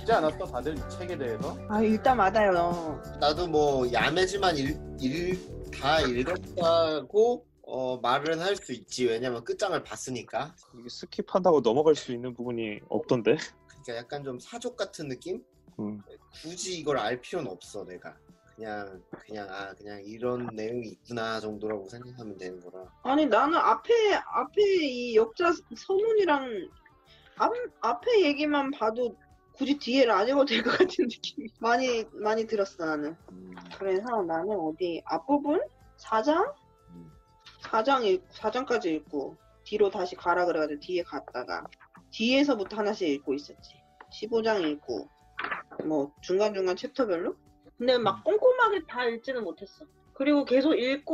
읽지 않았어? 다들 이 책에 대해서? 아 일단 맞아요. 나도 뭐 야매지만 다 읽었다고 말은 할 수 있지. 왜냐면 끝장을 봤으니까. 이게 스킵한다고 넘어갈 수 있는 부분이 없던데? 그러니까 약간 좀 사족 같은 느낌? 굳이 이걸 알 필요는 없어. 내가 그냥 이런 내용이 있구나 정도라고 생각하면 되는 거라. 아니 나는 앞에 이 역자 서문이랑 앞에 얘기만 봐도 굳이 뒤에를 안 읽어도 될 것 같은 느낌이 많이 들었어 나는. 그래서 나는 어디 앞부분 4장까지 읽고 뒤로 다시 가라 그래가지고 뒤에 갔다가 뒤에서부터 하나씩 읽고 있었지. 15장 읽고 뭐 중간중간 챕터별로. 근데 막 꼼꼼하게 다 읽지는 못했어. 그리고 계속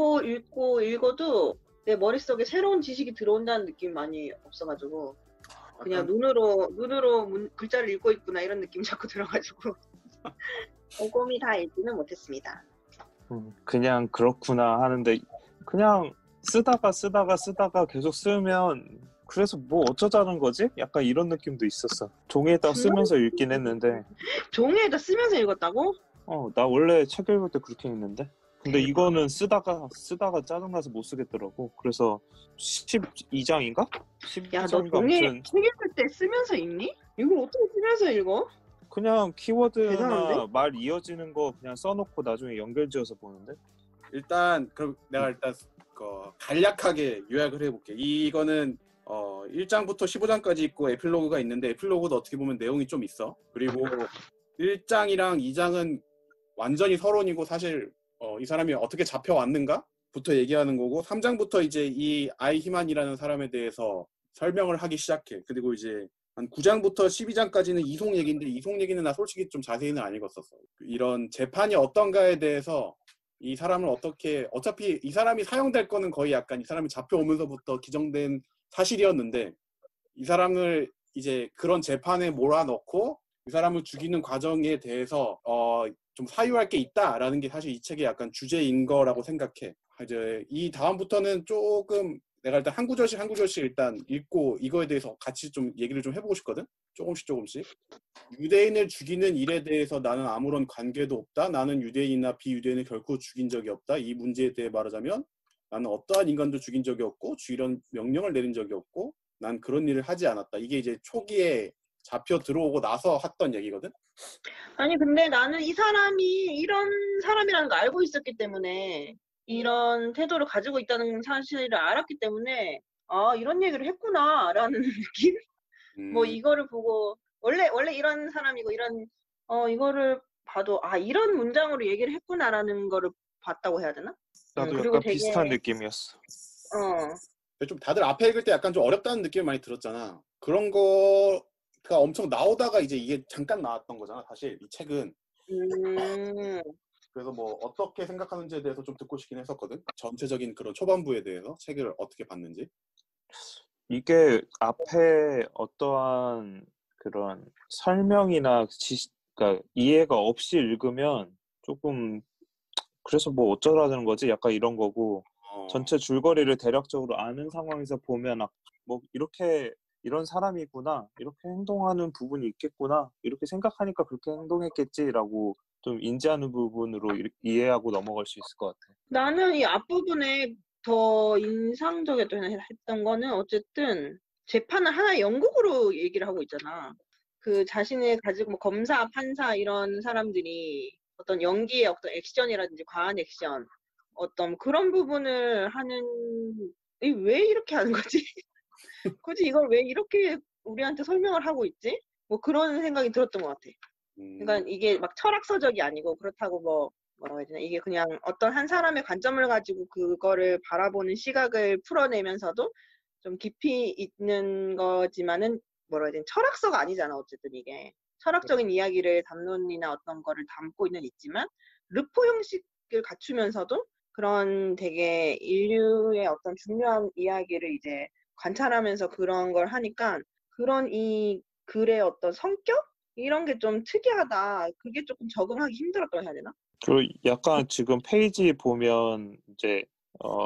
읽어도 내 머릿속에 새로운 지식이 들어온다는 느낌이 많이 없어가지고 그냥 눈으로 글자를 읽고 있구나 이런 느낌이 자꾸 들어가지고 꼼꼼히 다 읽지는 못했습니다. 그냥 그렇구나 하는데 그냥 쓰다가 계속 쓰면 그래서 뭐 어쩌자는 거지? 약간 이런 느낌도 있었어. 종이에다 쓰면서 읽긴 했는데. 종이에다 쓰면서 읽었다고? 나 원래 책 읽을 때 그렇게 했는데. 근데 이거는 쓰다가 짜증나서 못 쓰겠더라고. 그래서 12장인가? 야, 너 종이에 책 읽을 때 쓰면서 읽니? 이걸 어떻게 쓰면서 읽어? 그냥 키워드나 대단한데? 말 이어지는 거 그냥 써놓고 나중에 연결지어서 보는데. 일단 그럼 내가 간략하게 요약을 해볼게. 이거는 1장부터 15장까지 있고 에필로그가 있는데 에필로그도 어떻게 보면 내용이 좀 있어. 그리고 1장이랑 2장은 완전히 서론이고 사실 이 사람이 어떻게 잡혀왔는가? 부터 얘기하는 거고 3장부터 이제 이 아이히만이라는 사람에 대해서 설명을 하기 시작해. 그리고 이제 한 9장부터 12장까지는 이송 얘기인데 이송 얘기는 나 솔직히 좀 자세히는 안 읽었었어. 이런 재판이 어떤가에 대해서 이 사람을 어차피 이 사람이 사형될 거는 거의 약간 이 사람이 잡혀오면서부터 기정된 사실이었는데 이 사람을 이제 그런 재판에 몰아넣고 이 사람을 죽이는 과정에 대해서 좀 사유할 게 있다라는 게 사실 이 책의 약간 주제인 거라고 생각해. 이제 이 다음부터는 조금 내가 일단 한 구절씩 일단 읽고 이거에 대해서 같이 좀 얘기를 좀 해보고 싶거든. 조금씩. 유대인을 죽이는 일에 대해서 나는 아무런 관계도 없다. 나는 유대인이나 비유대인을 결코 죽인 적이 없다. 이 문제에 대해 말하자면 나는 어떠한 인간도 죽인 적이 없고 죽이려는 명령을 내린 적이 없고 난 그런 일을 하지 않았다. 이게 이제 초기에 잡혀 들어오고 나서 했던 얘기거든. 아니 근데 나는 이 사람이 이런 사람이라는 걸 알고 있었기 때문에 이런 태도를 가지고 있다는 사실을 알았기 때문에 아 이런 얘기를 했구나라는 느낌? 뭐 이거를 보고 원래 이런 사람이고 이런 이거를 봐도 아 이런 문장으로 얘기를 했구나라는 거를 봤다고 해야 되나? 나도 그리고 약간 되게 비슷한 느낌이었어. 좀 다들 앞에 읽을 때 약간 좀 어렵다는 느낌을 많이 들었잖아. 그런 거가 엄청 나오다가 이제 이게 잠깐 나왔던 거잖아. 사실 이 책은. 그래서 뭐 어떻게 생각하는지에 대해서 좀 듣고 싶긴 했었거든. 전체적인 그런 초반부에 대해서 책을 어떻게 봤는지. 이게 앞에 어떠한 그런 설명이나 그러니까 이해가 없이 읽으면 조금 그래서 뭐 어쩌라는 거지? 약간 이런 거고 전체 줄거리를 대략적으로 아는 상황에서 보면 뭐 이런 사람이구나, 이렇게 행동하는 부분이 있겠구나, 이렇게 생각하니까 그렇게 행동했겠지라고 좀 인지하는 부분으로 이해하고 넘어갈 수 있을 것 같아. 나는 이 앞부분에 더 인상적이었던 거는 어쨌든 재판을 하나의 연극으로 얘기를 하고 있잖아. 그 자신을 가지고 뭐 검사, 판사 이런 사람들이 어떤 연기의 어떤 액션이라든지 과한 액션 어떤 그런 부분을 하는 왜 이렇게 하는 거지? 굳이 이걸 왜 이렇게 우리한테 설명을 하고 있지? 뭐 그런 생각이 들었던 것 같아. 그러니까 이게 막 철학서적이 아니고 그렇다고 뭐라고 해야 되나 이게 그냥 어떤 한 사람의 관점을 가지고 그거를 바라보는 시각을 풀어내면서도 좀 깊이 있는 거지만은 뭐라 해야 되나 철학서가 아니잖아 어쨌든 이게 철학적인 이야기를 담론이나 어떤 거를 담고 있지만 르포 형식을 갖추면서도 그런 되게 인류의 어떤 중요한 이야기를 이제 관찰하면서 그런 걸 하니까 그런 이 글의 어떤 성격? 이런 게 좀 특이하다. 그게 조금 적응하기 힘들었다고 해야 되나? 그리고 약간 지금 페이지 보면 이제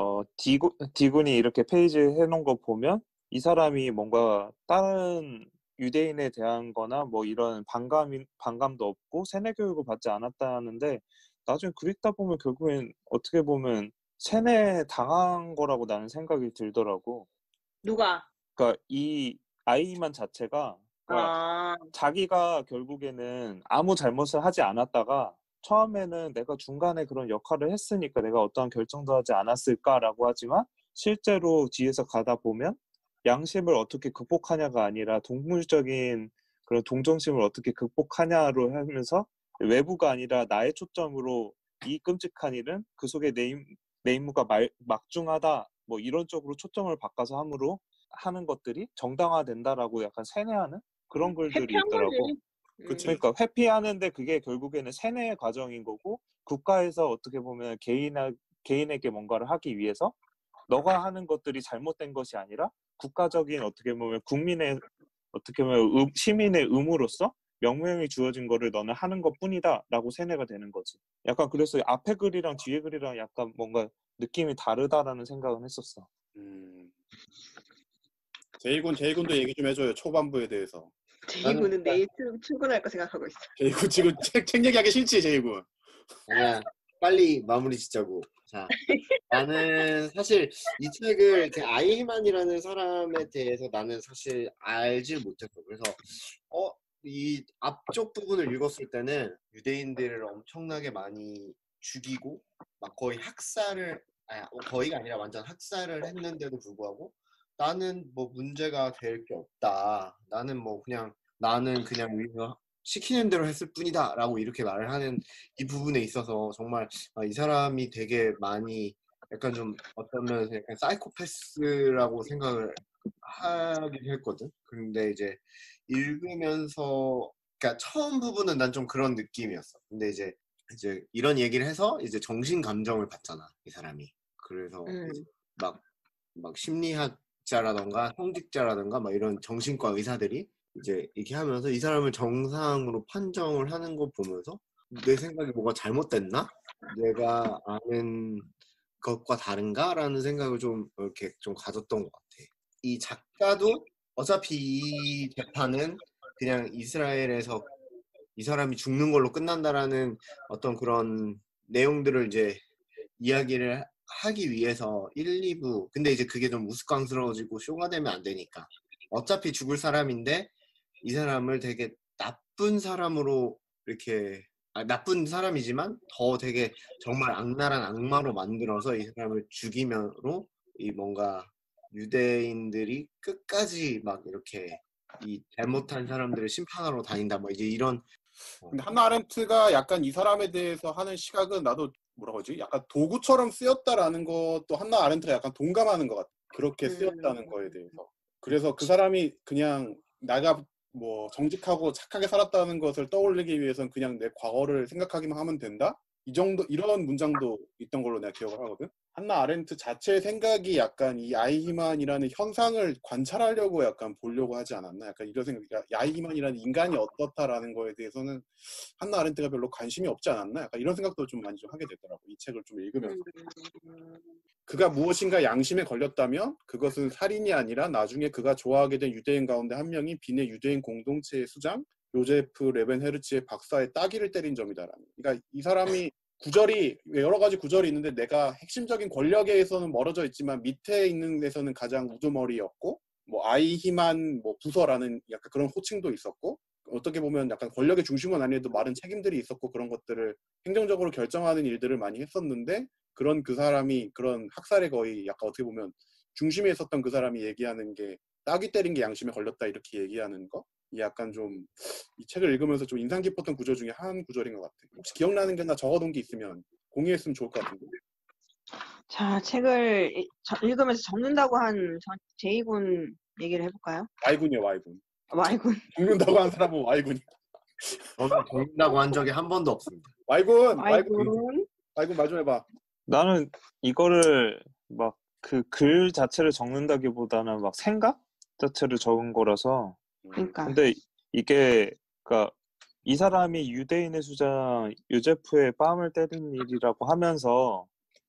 디군이 이렇게 페이지 해놓은 거 보면 이 사람이 뭔가 다른 유대인에 대한 거나 뭐 이런 반감도 없고 세뇌 교육을 받지 않았다는데 나중에 그 읽다 보면 결국엔 어떻게 보면 세뇌 당한 거라고 나는 생각이 들더라고. 누가? 그러니까 이 아이만 자체가 그러니까 아, 자기가 결국에는 아무 잘못을 하지 않았다가 처음에는 내가 중간에 그런 역할을 했으니까 내가 어떠한 결정도 하지 않았을까라고 하지만 실제로 뒤에서 가다 보면 양심을 어떻게 극복하냐가 아니라 동물적인 그런 동정심을 어떻게 극복하냐로 하면서 외부가 아니라 나의 초점으로 이 끔찍한 일은 그 속에 내 임무가 막중하다 뭐 이런 쪽으로 초점을 바꿔서 함으로 하는 것들이 정당화된다라고 약간 세뇌하는 그런 글들이 회피한 있더라고. 거지. 그치. 그러니까 회피하는데 그게 결국에는 세뇌의 과정인 거고 국가에서 어떻게 보면 개인에게 뭔가를 하기 위해서 너가 하는 것들이 잘못된 것이 아니라 국가적인 어떻게 보면 국민의 어떻게 보면 시민의 의무로서 명령이 주어진 거를 너는 하는 것뿐이다라고 세뇌가 되는 거지. 약간 그래서 앞에 글이랑 뒤에 글이랑 약간 뭔가 느낌이 다르다라는 생각은 했었어. 제이군도 얘기 좀 해줘요. 초반부에 대해서. 제이군은 내일 출근할 거 생각하고 있어. 제이군 지금 책 얘기하기 싫지, 제이군. 아니야, 빨리 마무리 짓자고. 자, 나는 사실 이 책을 이렇게 아이히만이라는 사람에 대해서 나는 사실 알질 못했어. 그래서 이 앞쪽 부분을 읽었을 때는 유대인들을 엄청나게 많이 죽이고 막 거의 학살을 거의가 아니라 완전 학살을 했는데도 불구하고 나는 뭐 문제가 될 게 없다. 나는 그냥 위에서 시키는 대로 했을 뿐이다 라고 이렇게 말을 하는 이 부분에 있어서 정말 이 사람이 되게 많이 약간 좀 어떤 면에서 약간 사이코패스라고 생각을 하긴 했거든. 근데 이제 읽으면서 그러니까 처음 부분은 난 좀 그런 느낌이었어. 근데 이제 이런 얘기를 해서 이제 정신 감정을 받잖아, 이 사람이. 그래서 이제 막 심리학자라던가 성직자라던가 막 이런 정신과 의사들이 이제 이렇게 하면서 이 사람을 정상으로 판정을 하는 거 보면서 내 생각이 뭐가 잘못됐나? 내가 아는 것과 다른가라는 생각을 좀 이렇게 좀 가졌던 것 같아. 이 작가도 어차피 이 재판은 그냥 이스라엘에서 이 사람이 죽는 걸로 끝난다라는 어떤 그런 내용들을 이제 이야기를 하기 위해서 1, 2부 근데 이제 그게 좀 우스꽝스러워지고 쇼가 되면 안 되니까 어차피 죽을 사람인데 이 사람을 되게 나쁜 사람으로 이렇게 나쁜 사람이지만 더 되게 정말 악랄한 악마로 만들어서 이 사람을 죽이면로 이 뭔가 유대인들이 끝까지 막 이렇게 이 잘못한 사람들을 심판하러 다닌다 뭐 이제 이런 근데 한나 아렌트가 약간 이 사람에 대해서 하는 시각은 나도 뭐라고 하지? 약간 도구처럼 쓰였다라는 것도 한나 아렌트가 약간 동감하는 것 같아. 그렇게 쓰였다는 거에 대해서. 그래서 그 사람이 그냥 나가 뭐 정직하고 착하게 살았다는 것을 떠올리기 위해서는 그냥 내 과거를 생각하기만 하면 된다? 이 정도 이런 문장도 있던 걸로 내가 기억을 하거든. 한나 아렌트 자체의 생각이 약간 이 아이히만이라는 현상을 관찰하려고 약간 보려고 하지 않았나? 약간 이런 생각. 아이히만이라는 인간이 어떻다라는 거에 대해서는 한나 아렌트가 별로 관심이 없지 않았나? 약간 이런 생각도 좀 많이 좀 하게 되더라고. 이 책을 좀 읽으면서. 그가 무엇인가 양심에 걸렸다면 그것은 살인이 아니라 나중에 그가 좋아하게 된 유대인 가운데 한 명이 빈의 유대인 공동체의 수장 요제프 레벤헤르츠의 박사의 따귀를 때린 점이다라는. 그러니까 이 사람이 구절이 여러 가지 구절이 있는데 내가 핵심적인 권력에서는 멀어져 있지만 밑에 있는 데서는 가장 우두머리였고 뭐 아이히만 뭐 부서라는 약간 그런 호칭도 있었고 어떻게 보면 약간 권력의 중심은 아니어도 많은 책임들이 있었고 그런 것들을 행정적으로 결정하는 일들을 많이 했었는데 그런 그 사람이 그런 학살에 거의 약간 어떻게 보면 중심에 있었던 그 사람이 얘기하는 게 따귀 때린 게 양심에 걸렸다 이렇게 얘기하는 거 약간 좀 이 책을 읽으면서 좀 인상 깊었던 구절 중에 한 구절인 것 같아. 혹시 기억나는 게 나 적어둔 게 있으면 공유했으면 좋을 것 같은데. 자, 책을 읽으면서 적는다고 한 제이군 얘기를 해볼까요? Y군이요, Y군. Y군. 적는다고 한 사람은 Y군이야. 저는 적는다고 한 적이 한 번도 없습니다. Y군 말 좀 해봐. 나는 이거를 막 그 글 자체를 적는다기보다는 막 생각 자체를 적은 거라서. 그러니까. 근데 이게 그러니까 이 사람이 유대인의 수장 요제프의 뺨을 때린 일이라고 하면서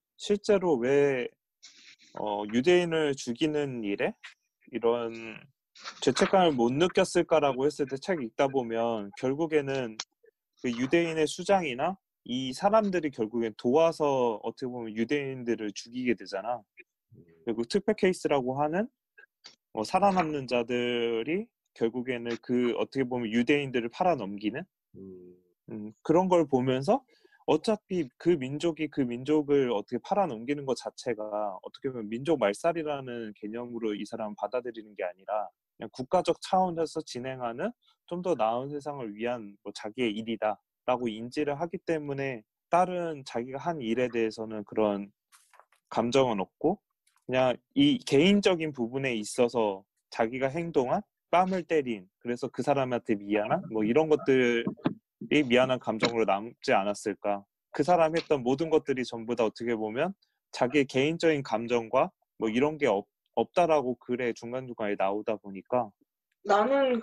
실제로 왜 유대인을 죽이는 일에 이런 죄책감을 못 느꼈을까라고 했을 때 책 읽다 보면 결국에는 그 유대인의 수장이나 이 사람들이 결국엔 도와서 어떻게 보면 유대인들을 죽이게 되잖아. 그리고 특별 케이스라고 하는 살아남는 자들이 결국에는 그 어떻게 보면 유대인들을 팔아넘기는 그런 걸 보면서 어차피 그 민족이 그 민족을 어떻게 팔아넘기는 것 자체가 어떻게 보면 민족 말살이라는 개념으로 이 사람은 받아들이는 게 아니라 그냥 국가적 차원에서 진행하는 좀 더 나은 세상을 위한 자기의 일이다라고 인지를 하기 때문에 다른 자기가 한 일에 대해서는 그런 감정은 없고 그냥 이 개인적인 부분에 있어서 자기가 행동한 뺨을 때린 그래서 그 사람한테 미안한 이런 것들이 미안한 감정으로 남지 않았을까. 그 사람 했던 모든 것들이 전부 다 어떻게 보면 자기의 개인적인 감정과 이런 게 없다라고 글에 중간중간에 나오다 보니까 나는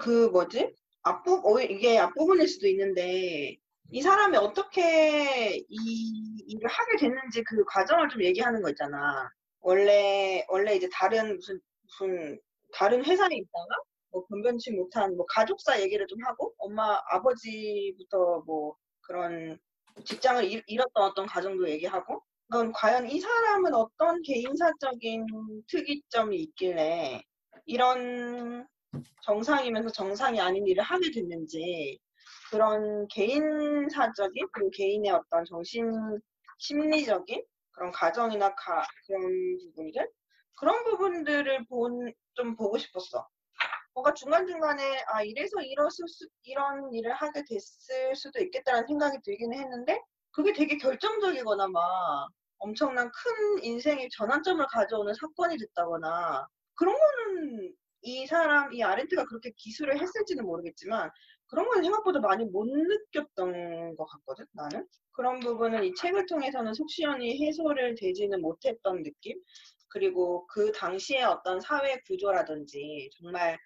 이게 앞부분일 수도 있는데 이 사람이 어떻게 이 일을 하게 됐는지 그 과정을 좀 얘기하는 거 있잖아. 원래 이제 다른 무슨 다른 회사에 있다가 변변치 못한 가족사 얘기를 좀 하고 엄마 아버지부터 그런 직장을 잃었던 어떤 가정도 얘기하고 넌 과연 이 사람은 어떤 개인사적인 특이점이 있길래 이런 정상이면서 정상이 아닌 일을 하게 됐는지 그런 개인사적인 그리고 개인의 어떤 심리적인 그런 가정이나 그런 부분들 그런 부분들을 좀 보고 싶었어. 뭔가 중간중간에 이래서 이런 일을 하게 됐을 수도 있겠다라는 생각이 들기는 했는데 그게 되게 결정적이거나 막 엄청난 큰 인생의 전환점을 가져오는 사건이 됐다거나 그런 거는 이 아렌트가 그렇게 기술을 했을지는 모르겠지만 그런 건 생각보다 많이 못 느꼈던 것 같거든, 나는. 그런 부분은 이 책을 통해서는 속 시원히 해소를 되지는 못했던 느낌? 그리고 그 당시의 어떤 사회 구조라든지 정말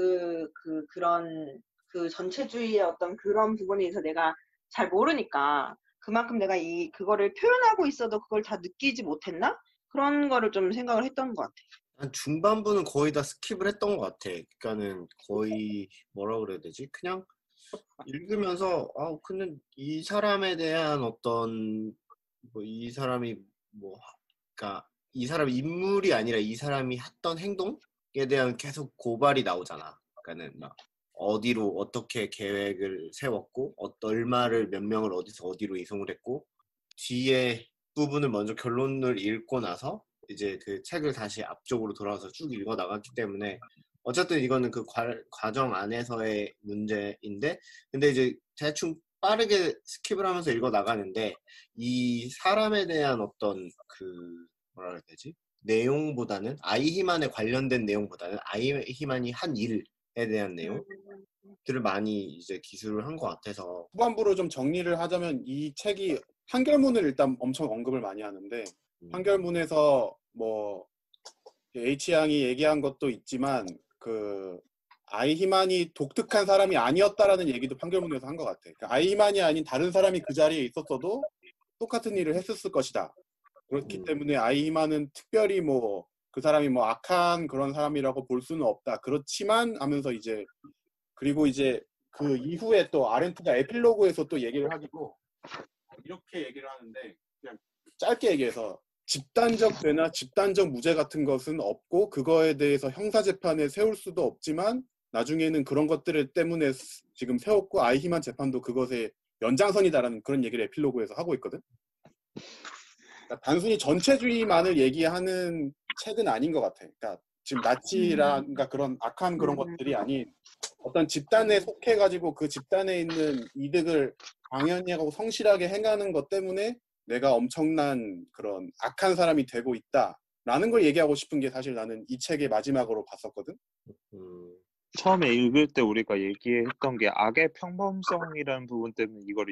그런 전체주의의 어떤 그런 부분에 대해서 내가 잘 모르니까 그만큼 내가 그거를 표현하고 있어도 그걸 다 느끼지 못했나? 그런 거를 좀 생각을 했던 것 같아. 한 중반부는 거의 다 스킵을 했던 것 같아. 그러니까는 거의 뭐라 그래야 되지? 그냥 읽으면서 근데 이 사람에 대한 어떤 이 사람이 그러니까 이 사람 인물이 아니라 이 사람이 했던 행동에 대한 계속 고발이 나오잖아. 그러니까는 막 어디로 어떻게 계획을 세웠고 얼마를 몇 명을 어디서 어디로 이송을 했고 뒤에 부분을 먼저 결론을 읽고 나서 이제 그 책을 다시 앞쪽으로 돌아와서 쭉 읽어 나갔기 때문에 어쨌든 이거는 그 과정 안에서의 문제인데 근데 이제 대충 빠르게 스킵을 하면서 읽어 나가는데 이 사람에 대한 어떤 뭐라 그래야 되지? 내용보다는 아이히만에 관련된 내용보다는 아이히만이 한 일에 대한 내용들을 많이 이제 기술을 한 것 같아서 후반부로 좀 정리를 하자면 이 책이 판결문을 일단 엄청 언급을 많이 하는데 판결문에서 H양이 얘기한 것도 있지만 아이히만이 독특한 사람이 아니었다라는 얘기도 판결문에서 한 것 같아. 아이히만이 아닌 다른 사람이 그 자리에 있었어도 똑같은 일을 했었을 것이다. 그렇기 때문에 아이히만은 특별히 그 사람이 악한 그런 사람이라고 볼 수는 없다. 그렇지만 하면서 이제 그리고 이제 그 이후에 또 아렌트가 에필로그에서 또 얘기를 하기도 이렇게 얘기를 하는데 그냥 짧게 얘기해서 집단적 죄나 집단적 무죄 같은 것은 없고 그거에 대해서 형사재판에 세울 수도 없지만 나중에는 그런 것들 때문에 지금 세웠고 아이히만 재판도 그것의 연장선이다라는 그런 얘기를 에필로그에서 하고 있거든. 그러니까 단순히 전체주의만을 얘기하는 책은 아닌 것 같아. 그러니까 지금 나치라든가 그런 악한 그런 것들이 아닌 어떤 집단에 속해가지고 그 집단에 있는 이득을 당연히 하고 성실하게 행하는 것 때문에 내가 엄청난 그런 악한 사람이 되고 있다라는 걸 얘기하고 싶은 게 사실 나는 이 책의 마지막으로 봤었거든. 처음에 읽을 때 우리가 얘기했던 게 악의 평범성이라는 부분 때문에 이걸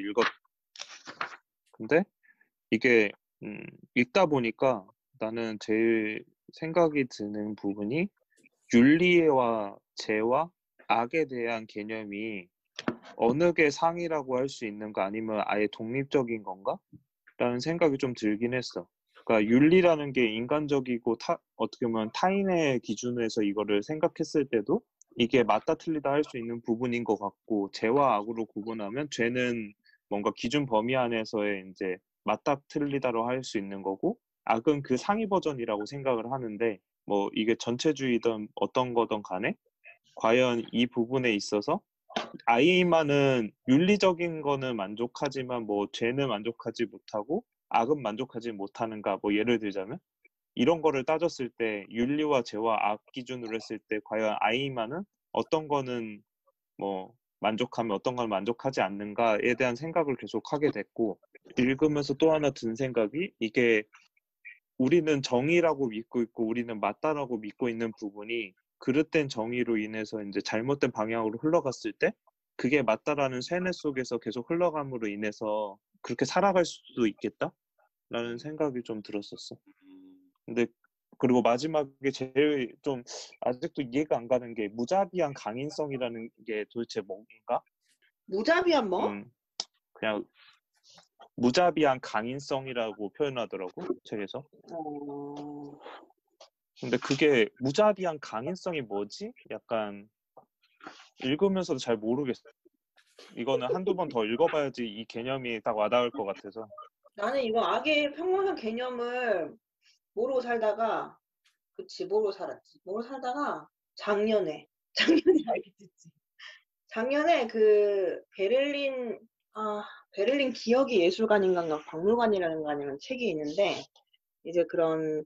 근데 이게 읽다 보니까 나는 제일 생각이 드는 부분이 윤리와 죄와 악에 대한 개념이 어느 게 상이라고 할 수 있는가 아니면 아예 독립적인 건가? 라는 생각이 좀 들긴 했어. 그러니까 윤리라는 게 인간적이고 어떻게 보면 타인의 기준에서 이거를 생각했을 때도 이게 맞다 틀리다 할 수 있는 부분인 것 같고, 죄와 악으로 구분하면 죄는 뭔가 기준 범위 안에서의 이제 맞다 틀리다로 할 수 있는 거고, 악은 그 상위 버전이라고 생각을 하는데, 뭐 이게 전체주의든 어떤 거든 간에 과연 이 부분에 있어서 아이만은 윤리적인 거는 만족하지만 뭐 죄는 만족하지 못하고 악은 만족하지 못하는가, 뭐 예를 들자면 이런 거를 따졌을 때 윤리와 죄와 악 기준으로 했을 때 과연 아이만은 어떤 거는 뭐 만족하면 어떤 걸 만족하지 않는가에 대한 생각을 계속 하게 됐고, 읽으면서 또 하나 든 생각이, 이게 우리는 정의라고 믿고 있고 우리는 맞다라고 믿고 있는 부분이 그릇된 정의로 인해서 이제 잘못된 방향으로 흘러갔을 때 그게 맞다라는 세뇌 속에서 계속 흘러감으로 인해서 그렇게 살아갈 수도 있겠다라는 생각이 좀 들었었어. 근데 그리고 마지막에 제일 좀 아직도 이해가 안 가는 게 무자비한 강인성이라는 게 도대체 뭔가? 무자비한 뭐? 그냥 무자비한 강인성이라고 표현하더라고, 책에서. 어... 근데 그게 무자비한 강인성이 뭐지? 약간 읽으면서도 잘 모르겠어. 이거는 한두 번 더 읽어봐야지 이 개념이 딱 와닿을 것 같아서. 나는 이거 악의 평범한 개념을 모르고 살다가, 그치, 모르고 살았지. 모르고 살다가 작년에 알게 됐지. 작년에 그 베를린 기억의 예술관인가 박물관이라는 거 아니면 책이 있는데, 이제 그런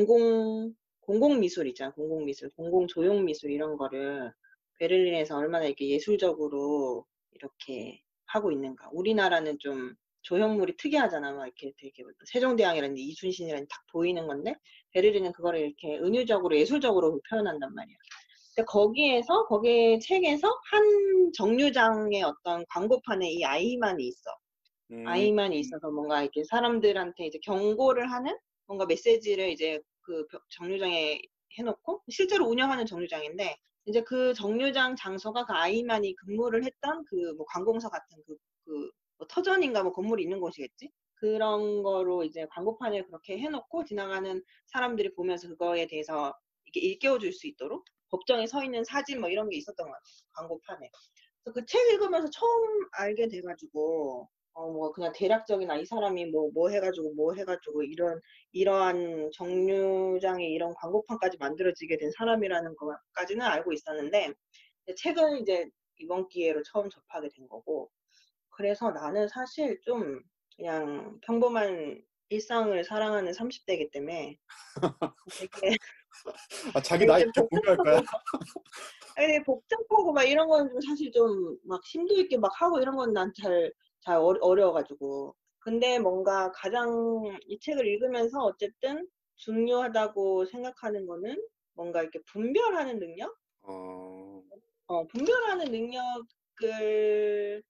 공공미술 있잖아. 공공미술, 공공조형미술 이런 거를 베를린에서 얼마나 이렇게 예술적으로 이렇게 하고 있는가. 우리나라는 좀 조형물이 특이하잖아. 막 이렇게 되게 세종대왕이라든지 이순신이라든지 딱 보이는 건데, 베를린은 그거를 이렇게 은유적으로 예술적으로 표현한단 말이야. 근데 거기 책에서 한 정류장의 어떤 광고판에 이 아이만이 있어. 아이만이 있어서 뭔가 이렇게 사람들한테 이제 경고를 하는 뭔가 메시지를 이제 그 정류장에 해놓고, 실제로 운영하는 정류장인데, 이제 그 정류장 장소가 그 아이만이 근무를 했던 그 뭐 관공서 같은 뭐 터전인가 뭐 건물이 있는 곳이겠지? 그런 거로 이제 광고판을 그렇게 해놓고 지나가는 사람들이 보면서 그거에 대해서 이렇게 일깨워줄 수 있도록 법정에 서 있는 사진 뭐 이런 게 있었던 것 같아요. 광고판에. 그래서 그 책 읽으면서 처음 알게 돼가지고, 뭐 그냥 대략적인 이 사람이 뭐 해가지고 이러한 정류장에 이런 광고판까지 만들어지게 된 사람이라는 것까지는 알고 있었는데, 책을 이제 이번 기회로 처음 접하게 된 거고, 그래서 나는 사실 좀 그냥 평범한 일상을 사랑하는 30대이기 때문에 되게 자기 나이 좀 공유할 거야? 되게 복잡하고 막 이런 건 좀 사실 좀 막 심도 있게 막 하고 이런 건 난 잘 어려워가지고. 근데 뭔가 가장 이 책을 읽으면서 어쨌든 중요하다고 생각하는 거는 뭔가 이렇게 분별하는 능력? 분별하는 능력을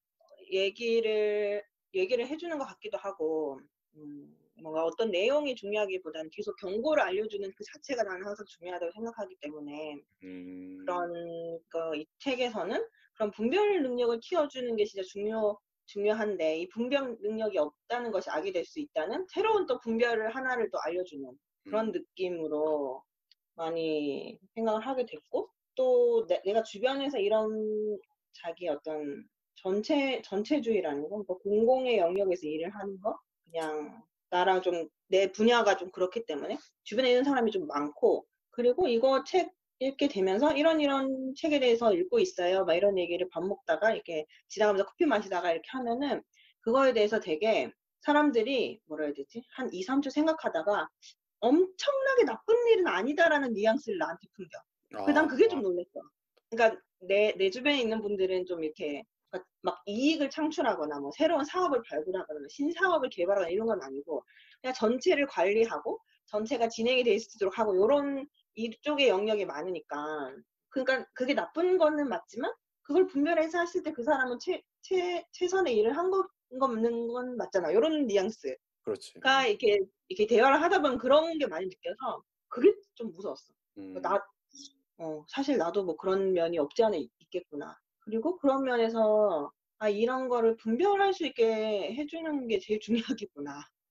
얘기를 해주는 것 같기도 하고, 뭔가 어떤 내용이 중요하기보다는 계속 경고를 알려주는 그 자체가 나는 항상 중요하다고 생각하기 때문에, 이 책에서는 그런 분별 능력을 키워주는 게 진짜 중요한데, 이 분별 능력이 없다는 것이 악이 될 수 있다는 새로운 또 분별을 하나를 또 알려주는 그런 느낌으로 많이 생각을 하게 됐고, 또 내가 주변에서 이런 자기 어떤 전체주의라는 거, 그러니까 공공의 영역에서 일을 하는 거, 그냥 나랑 좀 내 분야가 좀 그렇기 때문에 주변에 있는 사람이 좀 많고, 그리고 이거 책 읽게 되면서 이런 책에 대해서 읽고 있어요. 막 이런 얘기를 밥 먹다가 이렇게 지나가면서 커피 마시다가 이렇게 하면은 그거에 대해서 되게 사람들이 뭐라 해야 되지? 한 2, 3초 생각하다가 엄청나게 나쁜 일은 아니다라는 뉘앙스를 나한테 풍겨. 난 그게 좀 놀랐어. 그러니까 내 주변에 있는 분들은 좀 이렇게 막 이익을 창출하거나 뭐 새로운 사업을 발굴하거나 신사업을 개발하거나 이런 건 아니고, 그냥 전체를 관리하고 전체가 진행이 될 수 있도록 하고, 요런 이쪽의 영역이 많으니까. 그러니까 그게 나쁜 거는 맞지만 그걸 분별해서 했을 때 그 사람은 최선의 일을 한 거는 건 맞잖아. 요런 뉘앙스. 그렇지. 그러니까 이렇게 대화를 하다 보면 그런 게 많이 느껴서 그게 좀 무서웠어. 사실 나도 뭐 그런 면이 없지 않아 있겠구나. 그리고 그런 면에서 이런 거를 분별할 수 있게 해주는 게 제일 중요하겠구나.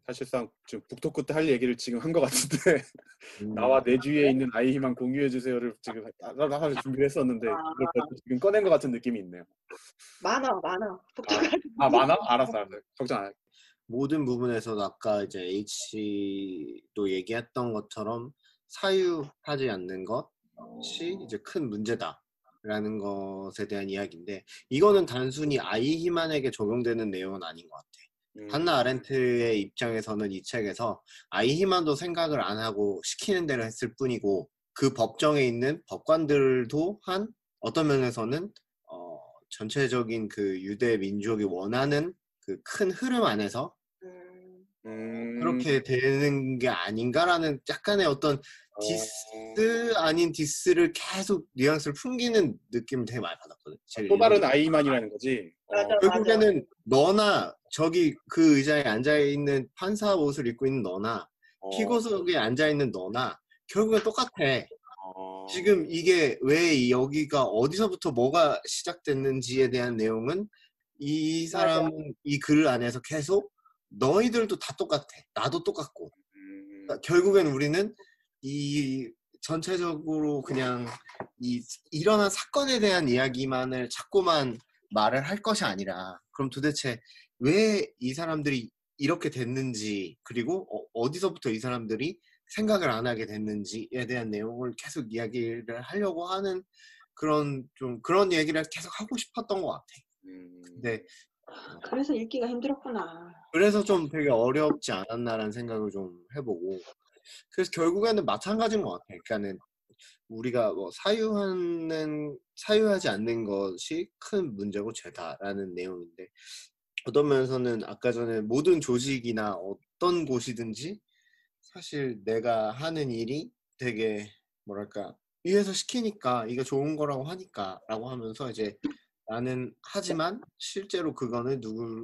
사실상 지금 북토크 때 할 얘기를 지금 한 것 같은데 나와 내 주위에 있는 아이 희망 공유해 주세요를 지금 하루 준비를 했었는데 그걸 벌써 지금 꺼낸 것 같은 느낌이 있네요. 많아. 많아? 알았어. 걱정 안 해. 모든 부분에서 아까 이제 H도 얘기했던 것처럼 사유하지 않는 것이 이제 큰 문제다라는 것에 대한 이야기인데 이거는 단순히 아이히만에게 적용되는 내용은 아닌 것 같아. 한나 아렌트의 입장에서는 이 책에서 아이히만도 생각을 안 하고 시키는 대로 했을 뿐이고 그 법정에 있는 법관들도 한 어떤 면에서는 전체적인 그 유대 민족이 원하는 그 큰 흐름 안에서 그렇게 되는 게 아닌가라는 약간의 어떤 디스 아닌 디스를 계속 뉘앙스를 풍기는 느낌을 되게 많이 받았거든. 또 다른 아이만이라는 거지. 맞아. 결국에는 너나 저기 그 의자에 앉아있는 판사 옷을 입고 있는 너나 피고석에 앉아있는 너나 결국엔 똑같아. 지금 이게 왜 여기가 어디서부터 뭐가 시작됐는지에 대한 내용은 이 사람은 이 글 안에서 계속 너희들도 다 똑같아. 나도 똑같고. 그러니까 결국엔 우리는 이 전체적으로 그냥 이 일어난 사건에 대한 이야기만을 자꾸만 말을 할 것이 아니라 그럼 도대체 왜 이 사람들이 이렇게 됐는지 그리고 어디서부터 이 사람들이 생각을 안 하게 됐는지에 대한 내용을 계속 이야기를 하려고 하는 그런 얘기를 계속 하고 싶었던 것 같아. 근데 그래서 읽기가 힘들었구나. 그래서 좀 되게 어렵지 않았나라는 생각을 좀 해보고 그래서 결국에는 마찬가지인 것 같아. 그러니까는 우리가 뭐 사유하지 않는 것이 큰 문제고 죄다라는 내용인데 어떤 면에서는 아까 전에 모든 조직이나 어떤 곳이든지 사실 내가 하는 일이 되게 뭐랄까 위에서 시키니까 이게 좋은 거라고 하니까 라고 하면서 이제 나는 하지만 실제로 그거는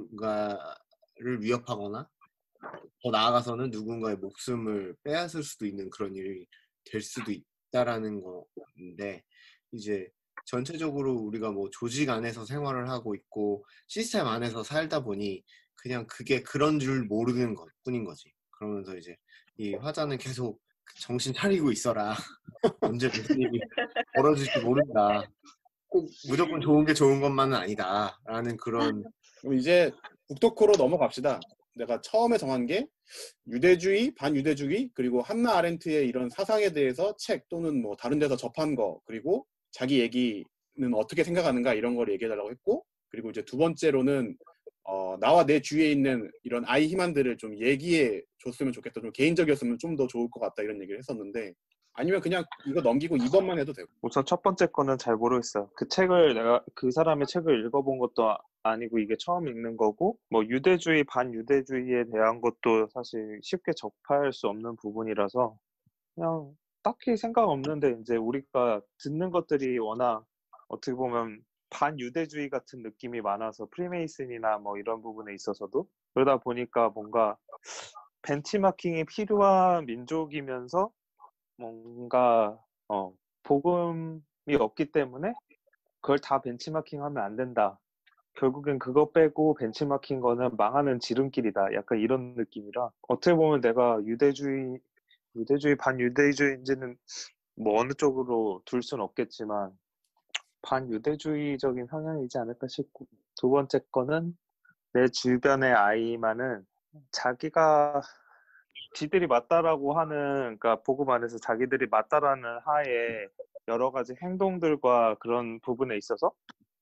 누군가를 위협하거나 더 나아가서는 누군가의 목숨을 빼앗을 수도 있는 그런 일이 될 수도 있다라는 건데 이제 전체적으로 우리가 뭐 조직 안에서 생활을 하고 있고 시스템 안에서 살다 보니 그냥 그게 그런 줄 모르는 것 뿐인 거지. 그러면서 이제 이 화자는 계속 정신 차리고 있어라. 언제 무슨 일이 벌어질지 모른다. 꼭 무조건 좋은 게 좋은 것만은 아니다라는 그런. 그럼 이제 북토크로 넘어갑시다. 내가 처음에 정한 게 유대주의, 반유대주의, 그리고 한나 아렌트의 이런 사상에 대해서 책 또는 뭐 다른 데서 접한 거, 그리고 자기 얘기는 어떻게 생각하는가 이런 걸 얘기해달라고 했고, 그리고 이제 두 번째로는 나와 내 주위에 있는 이런 아이 희망들을 좀 얘기해 줬으면 좋겠다. 좀 개인적이었으면 좀 더 좋을 것 같다 이런 얘기를 했었는데 아니면 그냥 이거 넘기고 2번만 해도 되고. 우선 첫 번째 거는 잘 모르겠어요. 그 책을 내가 그 사람의 책을 읽어본 것도 아니고 이게 처음 읽는 거고 뭐 유대주의 반유대주의에 대한 것도 사실 쉽게 접할 수 없는 부분이라서 그냥 딱히 생각 없는데 이제 우리가 듣는 것들이 워낙 어떻게 보면 반유대주의 같은 느낌이 많아서 프리메이슨이나 뭐 이런 부분에 있어서도 그러다 보니까 뭔가 벤치마킹이 필요한 민족이면서 뭔가 복음이 없기 때문에 그걸 다 벤치마킹하면 안 된다. 결국엔 그거 빼고 벤치마킹 거는 망하는 지름길이다. 약간 이런 느낌이라 어떻게 보면 내가 유대주의 반유대주의인지는 뭐 어느 쪽으로 둘 순 없겠지만 반유대주의적인 성향이지 않을까 싶고 두 번째 거는 내 주변의 아이만은 자기가 지들이 맞다라고 하는 그러니까 복음 안에서 자기들이 맞다라는 하에 여러 가지 행동들과 그런 부분에 있어서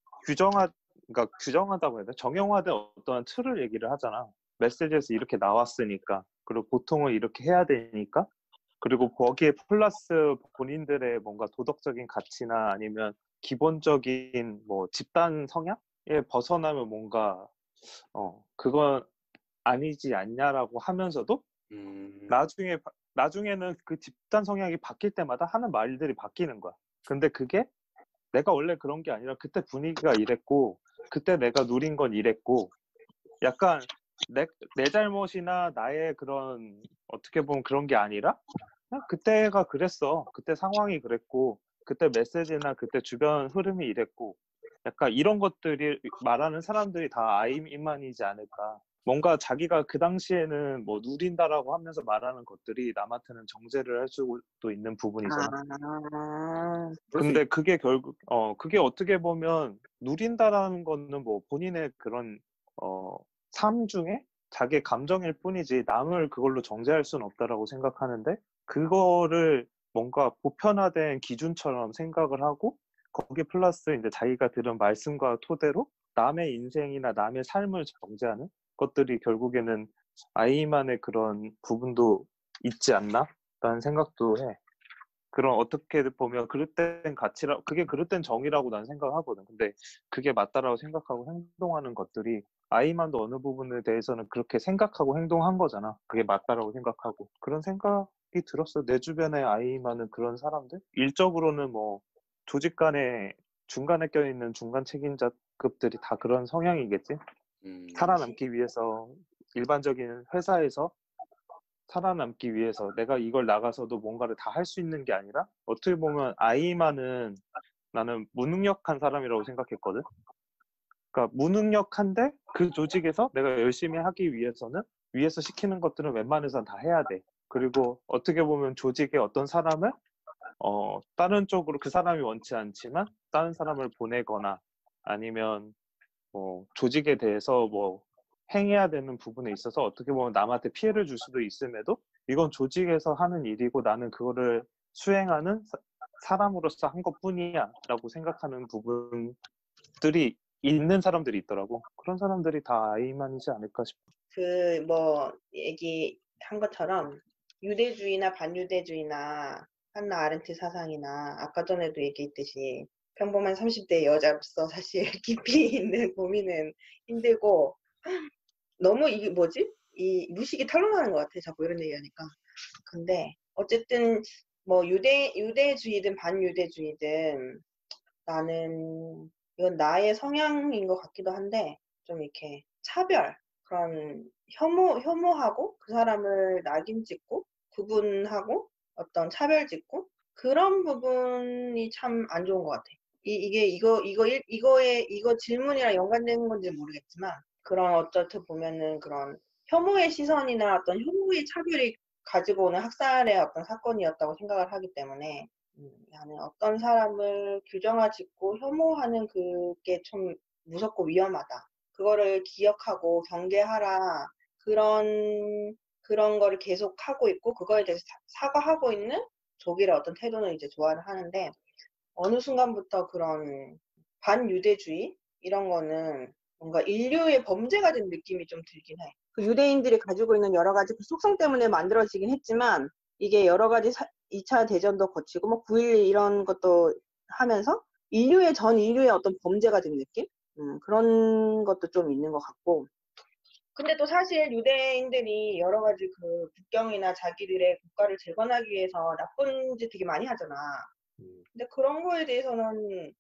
그러니까 규정하다고 해야 되나? 정형화된 어떠한 틀을 얘기를 하잖아. 메시지에서 이렇게 나왔으니까 그리고 보통은 이렇게 해야 되니까 그리고 거기에 플러스 본인들의 뭔가 도덕적인 가치나 아니면 기본적인 뭐 집단 성향에 벗어나면 뭔가 그건 아니지 않냐라고 하면서도 나중에는 그 집단 성향이 바뀔 때마다 하는 말들이 바뀌는 거야. 근데 그게 내가 원래 그런 게 아니라 그때 분위기가 이랬고 그때 내가 누린 건 이랬고 약간 내 잘못이나 나의 그런 어떻게 보면 그런 게 아니라 그냥 그때가 그랬어. 그때 상황이 그랬고 그때 메시지나 그때 주변 흐름이 이랬고 약간 이런 것들이 말하는 사람들이 다 아이만이지 않을까. 뭔가 자기가 그 당시에는 뭐 누린다라고 하면서 말하는 것들이 남한테는 정죄를 할 수도 있는 부분이잖아. 아, 그럴 수 근데 그게 결국 그게 어떻게 보면 누린다라는 거는 뭐 본인의 그런 삶 중에 자기의 감정일 뿐이지 남을 그걸로 정죄할 수는 없다라고 생각하는데 그거를 뭔가 보편화된 기준처럼 생각을 하고 거기 플러스 이제 자기가 들은 말씀과 토대로 남의 인생이나 남의 삶을 정죄하는 것들이 결국에는 아이만의 그런 부분도 있지 않나? 라는 생각도 해. 그런 어떻게 보면 그릇된 가치라 그게 그릇된 정의라고 난 생각하거든. 근데 그게 맞다라고 생각하고 행동하는 것들이 아이만도 어느 부분에 대해서는 그렇게 생각하고 행동한 거잖아. 그게 맞다라고 생각하고 그런 생각이 들었어. 내 주변에 아이만은 그런 사람들 일적으로는 뭐 조직 간에 중간에 껴있는 중간 책임자급들이 다 그런 성향이겠지. 살아남기 위해서 일반적인 회사에서 살아남기 위해서 내가 이걸 나가서도 뭔가를 다 할 수 있는 게 아니라 어떻게 보면 아이만은 나는 무능력한 사람이라고 생각했거든. 그러니까 무능력한데 그 조직에서 내가 열심히 하기 위해서는 위에서 시키는 것들은 웬만해선 다 해야 돼. 그리고 어떻게 보면 조직의 어떤 사람을 다른 쪽으로 그 사람이 원치 않지만 다른 사람을 보내거나 아니면 뭐 조직에 대해서 뭐 행해야 되는 부분에 있어서 어떻게 보면 남한테 피해를 줄 수도 있음에도 이건 조직에서 하는 일이고 나는 그거를 수행하는 사람으로서 한 것뿐이야 라고 생각하는 부분들이 있는 사람들이 있더라고. 그런 사람들이 다 아이만이지 않을까 싶어. 그 뭐 얘기한 것처럼 유대주의나 반유대주의나 한나 아렌트 사상이나 아까 전에도 얘기했듯이 평범한 30대 여자로서 사실 깊이 있는 고민은 힘들고 너무 이게 뭐지? 이 무식이 탄로나는 것 같아. 자꾸 이런 얘기하니까. 근데 어쨌든 뭐 유대주의든 반유대주의든 나는 이건 나의 성향인 것 같기도 한데 좀 이렇게 차별 그런 혐오하고 그 사람을 낙인 찍고 구분하고 어떤 차별 짓고 그런 부분이 참 안 좋은 것 같아. 이거 질문이랑 연관되는 건지 모르겠지만 그런 어쨌든 보면은 그런 혐오의 시선이나 어떤 혐오의 차별이 가지고 오는 학살의 어떤 사건이었다고 생각을 하기 때문에 나는 어떤 사람을 규정화 짓고 혐오하는 그게 좀 무섭고 위험하다. 그거를 기억하고 경계하라. 그런 거를 계속 하고 있고 그거에 대해서 사과하고 있는 독일의 어떤 태도는 이제 좋아를 하는데 어느 순간부터 그런 반유대주의 이런 거는 뭔가 인류의 범죄가 된 느낌이 좀 들긴 해. 그 유대인들이 가지고 있는 여러 가지 그 속성 때문에 만들어지긴 했지만 이게 여러 가지 2차 대전도 거치고 뭐 9.11 이런 것도 하면서 전 인류의 어떤 범죄가 된 느낌? 그런 것도 좀 있는 것 같고 근데 또 사실 유대인들이 여러 가지 그 국경이나 자기들의 국가를 재건하기 위해서 나쁜 짓 되게 많이 하잖아. 근데 그런 거에 대해서는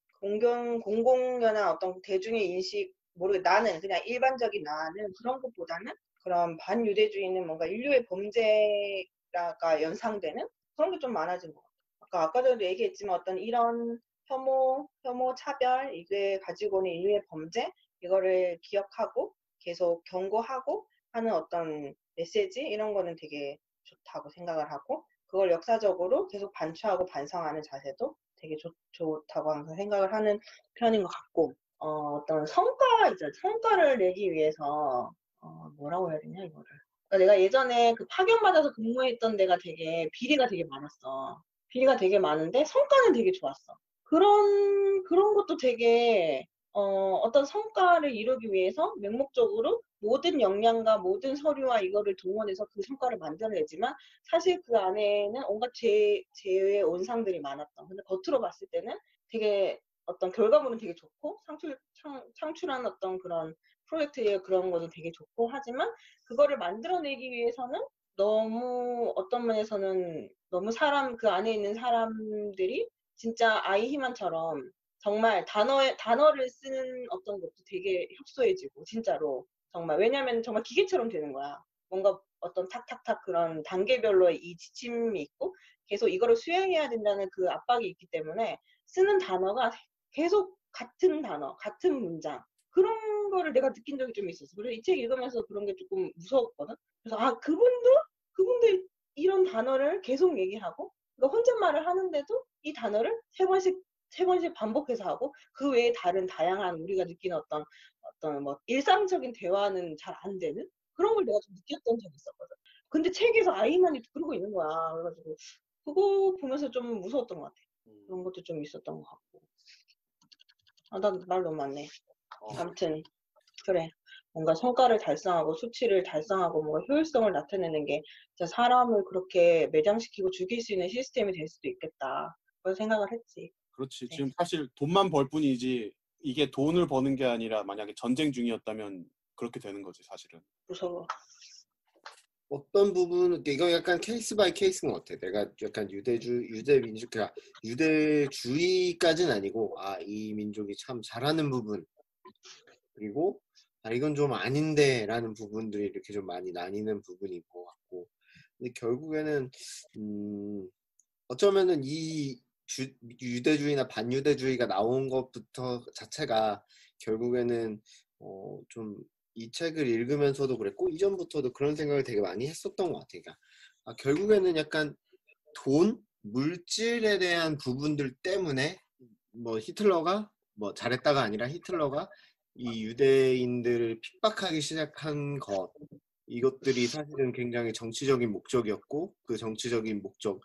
공공연한 어떤 대중의 인식 나는 그냥 일반적인 나는 그런 것보다는 그런 반유대주의는 뭔가 인류의 범죄가 연상되는 그런 게 좀 많아진 것 같아. 아까 전에도 얘기했지만 어떤 이런 혐오, 차별 이게 가지고 오는 인류의 범죄 이거를 기억하고 계속 경고하고 하는 어떤 메시지 이런 거는 되게 좋다고 생각을 하고 그걸 역사적으로 계속 반추하고 반성하는 자세도 되게 좋다고 항상 생각을 하는 편인 것 같고 어떤 성과를 내기 위해서 뭐라고 해야 되냐 이거를 그러니까 내가 예전에 그 파견받아서 근무했던 데가 되게 비리가 되게 많았어. 비리가 되게 많은데 성과는 되게 좋았어. 그런 것도 되게 어떤 성과를 이루기 위해서 맹목적으로 모든 역량과 모든 서류와 이거를 동원해서 그 성과를 만들어내지만 사실 그 안에는 온갖 죄의 온상들이 많았던. 근데 겉으로 봤을 때는 되게 어떤 결과물은 되게 좋고 창출한 어떤 그런 프로젝트의 그런 것은 되게 좋고 하지만 그거를 만들어내기 위해서는 너무 어떤 면에서는 너무 그 안에 있는 사람들이 진짜 아이 희만처럼 정말 단어를 쓰는 어떤 것도 되게 협소해지고 진짜로 정말 왜냐면 정말 기계처럼 되는 거야. 뭔가 어떤 탁탁탁 그런 단계별로의 이 지침이 있고 계속 이거를 수행해야 된다는 그 압박이 있기 때문에 쓰는 단어가 계속 같은 단어, 같은 문장 그런 그런 거를 내가 느낀 적이 좀 있었어. 그래서 이 책 읽으면서 그런 게 조금 무서웠거든. 그래서 그분도 이런 단어를 계속 얘기하고, 그러니까 혼잣말을 하는데도 이 단어를 세 번씩 반복해서 하고, 그 외에 다른 다양한 우리가 느끼는 어떤 뭐 일상적인 대화는 잘 안 되는 그런 걸 내가 좀 느꼈던 적이 있었거든. 근데 책에서 아이만이 그러고 있는 거야. 그래가지고 그거 보면서 좀 무서웠던 것 같아. 그런 것도 좀 있었던 것 같고. 난 말 너무 많네. 아무튼 그래. 뭔가 성과를 달성하고 수치를 달성하고 뭔가 효율성을 나타내는 게 진짜 사람을 그렇게 매장시키고 죽일 수 있는 시스템이 될 수도 있겠다. 그런 생각을 했지. 그렇지. 네. 지금 사실 돈만 벌 뿐이지 이게 돈을 버는 게 아니라 만약에 전쟁 중이었다면 그렇게 되는 거지 사실은. 무서워. 어떤 부분은 이거 약간 케이스 바이 케이스인 것 같아. 내가 약간 유대민족, 그러니까 유대주의까지는 아니고 이 민족이 참 잘하는 부분, 그리고 이건 좀 아닌데라는 부분들이 이렇게 좀 많이 나뉘는 부분인 것 같고, 근데 결국에는 어쩌면은 이 유대주의나 반유대주의가 나온 것부터 자체가 결국에는 좀 이 책을 읽으면서도 그랬고 이전부터도 그런 생각을 되게 많이 했었던 것 같아요. 그러니까 결국에는 약간 돈, 물질에 대한 부분들 때문에 뭐 히틀러가 뭐 잘했다가 아니라 히틀러가 이 유대인들을 핍박하기 시작한 것, 이것들이 사실은 굉장히 정치적인 목적이었고, 그 정치적인 목적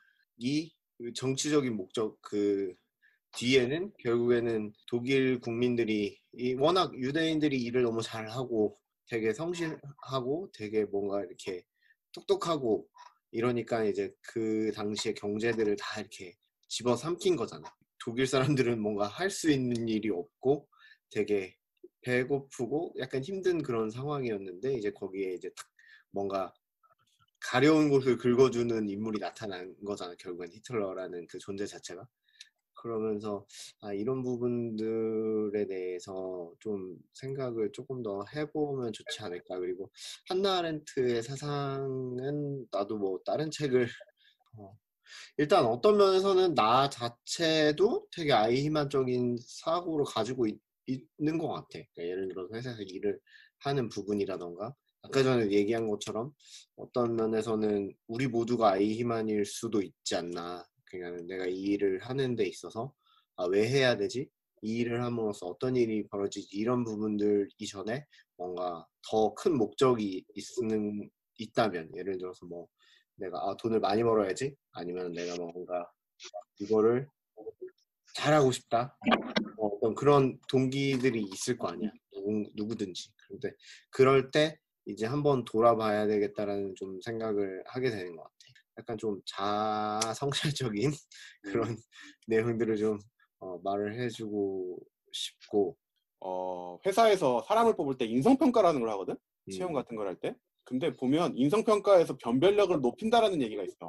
그 뒤에는 결국에는 독일 국민들이 워낙 유대인들이 일을 너무 잘하고 되게 성실하고 되게 뭔가 이렇게 똑똑하고 이러니까 이제 그 당시의 경제들을 다 이렇게 집어삼킨 거잖아. 독일 사람들은 뭔가 할 수 있는 일이 없고 되게 배고프고 약간 힘든 그런 상황이었는데, 이제 거기에 이제 딱 뭔가 가려운 곳을 긁어주는 인물이 나타난 거잖아. 결국엔 히틀러라는 그 존재 자체가. 그러면서 이런 부분들에 대해서 좀 생각을 조금 더 해보면 좋지 않을까. 그리고 한나 아렌트의 사상은 나도 뭐 다른 책을 일단 어떤 면에서는 나 자체도 되게 아이히만적인 사고를 가지고 있는 것 같아. 그러니까 예를 들어서 회사에서 일을 하는 부분이라던가 아까 전에 얘기한 것처럼 어떤 면에서는 우리 모두가 아이히만일 수도 있지 않나. 그냥 내가 이 일을 하는 데 있어서 왜 해야 되지? 이 일을 함으로써 어떤 일이 벌어지지? 이런 부분들 이전에 뭔가 더 큰 목적이 있다면, 예를 들어서 뭐 내가 돈을 많이 벌어야지, 아니면 내가 뭔가 이거를 잘하고 싶다, 어떤 그런 동기들이 있을 거 아니야, 누구든지. 그런데 그럴 때 이제 한번 돌아봐야 되겠다라는 좀 생각을 하게 되는 것 같아. 약간 좀 자아성찰적인 그런 내용들을 좀 말을 해주고 싶고. 회사에서 사람을 뽑을 때 인성평가라는 걸 하거든? 채용 같은 걸 할 때. 근데 보면 인성평가에서 변별력을 높인다라는 얘기가 있어.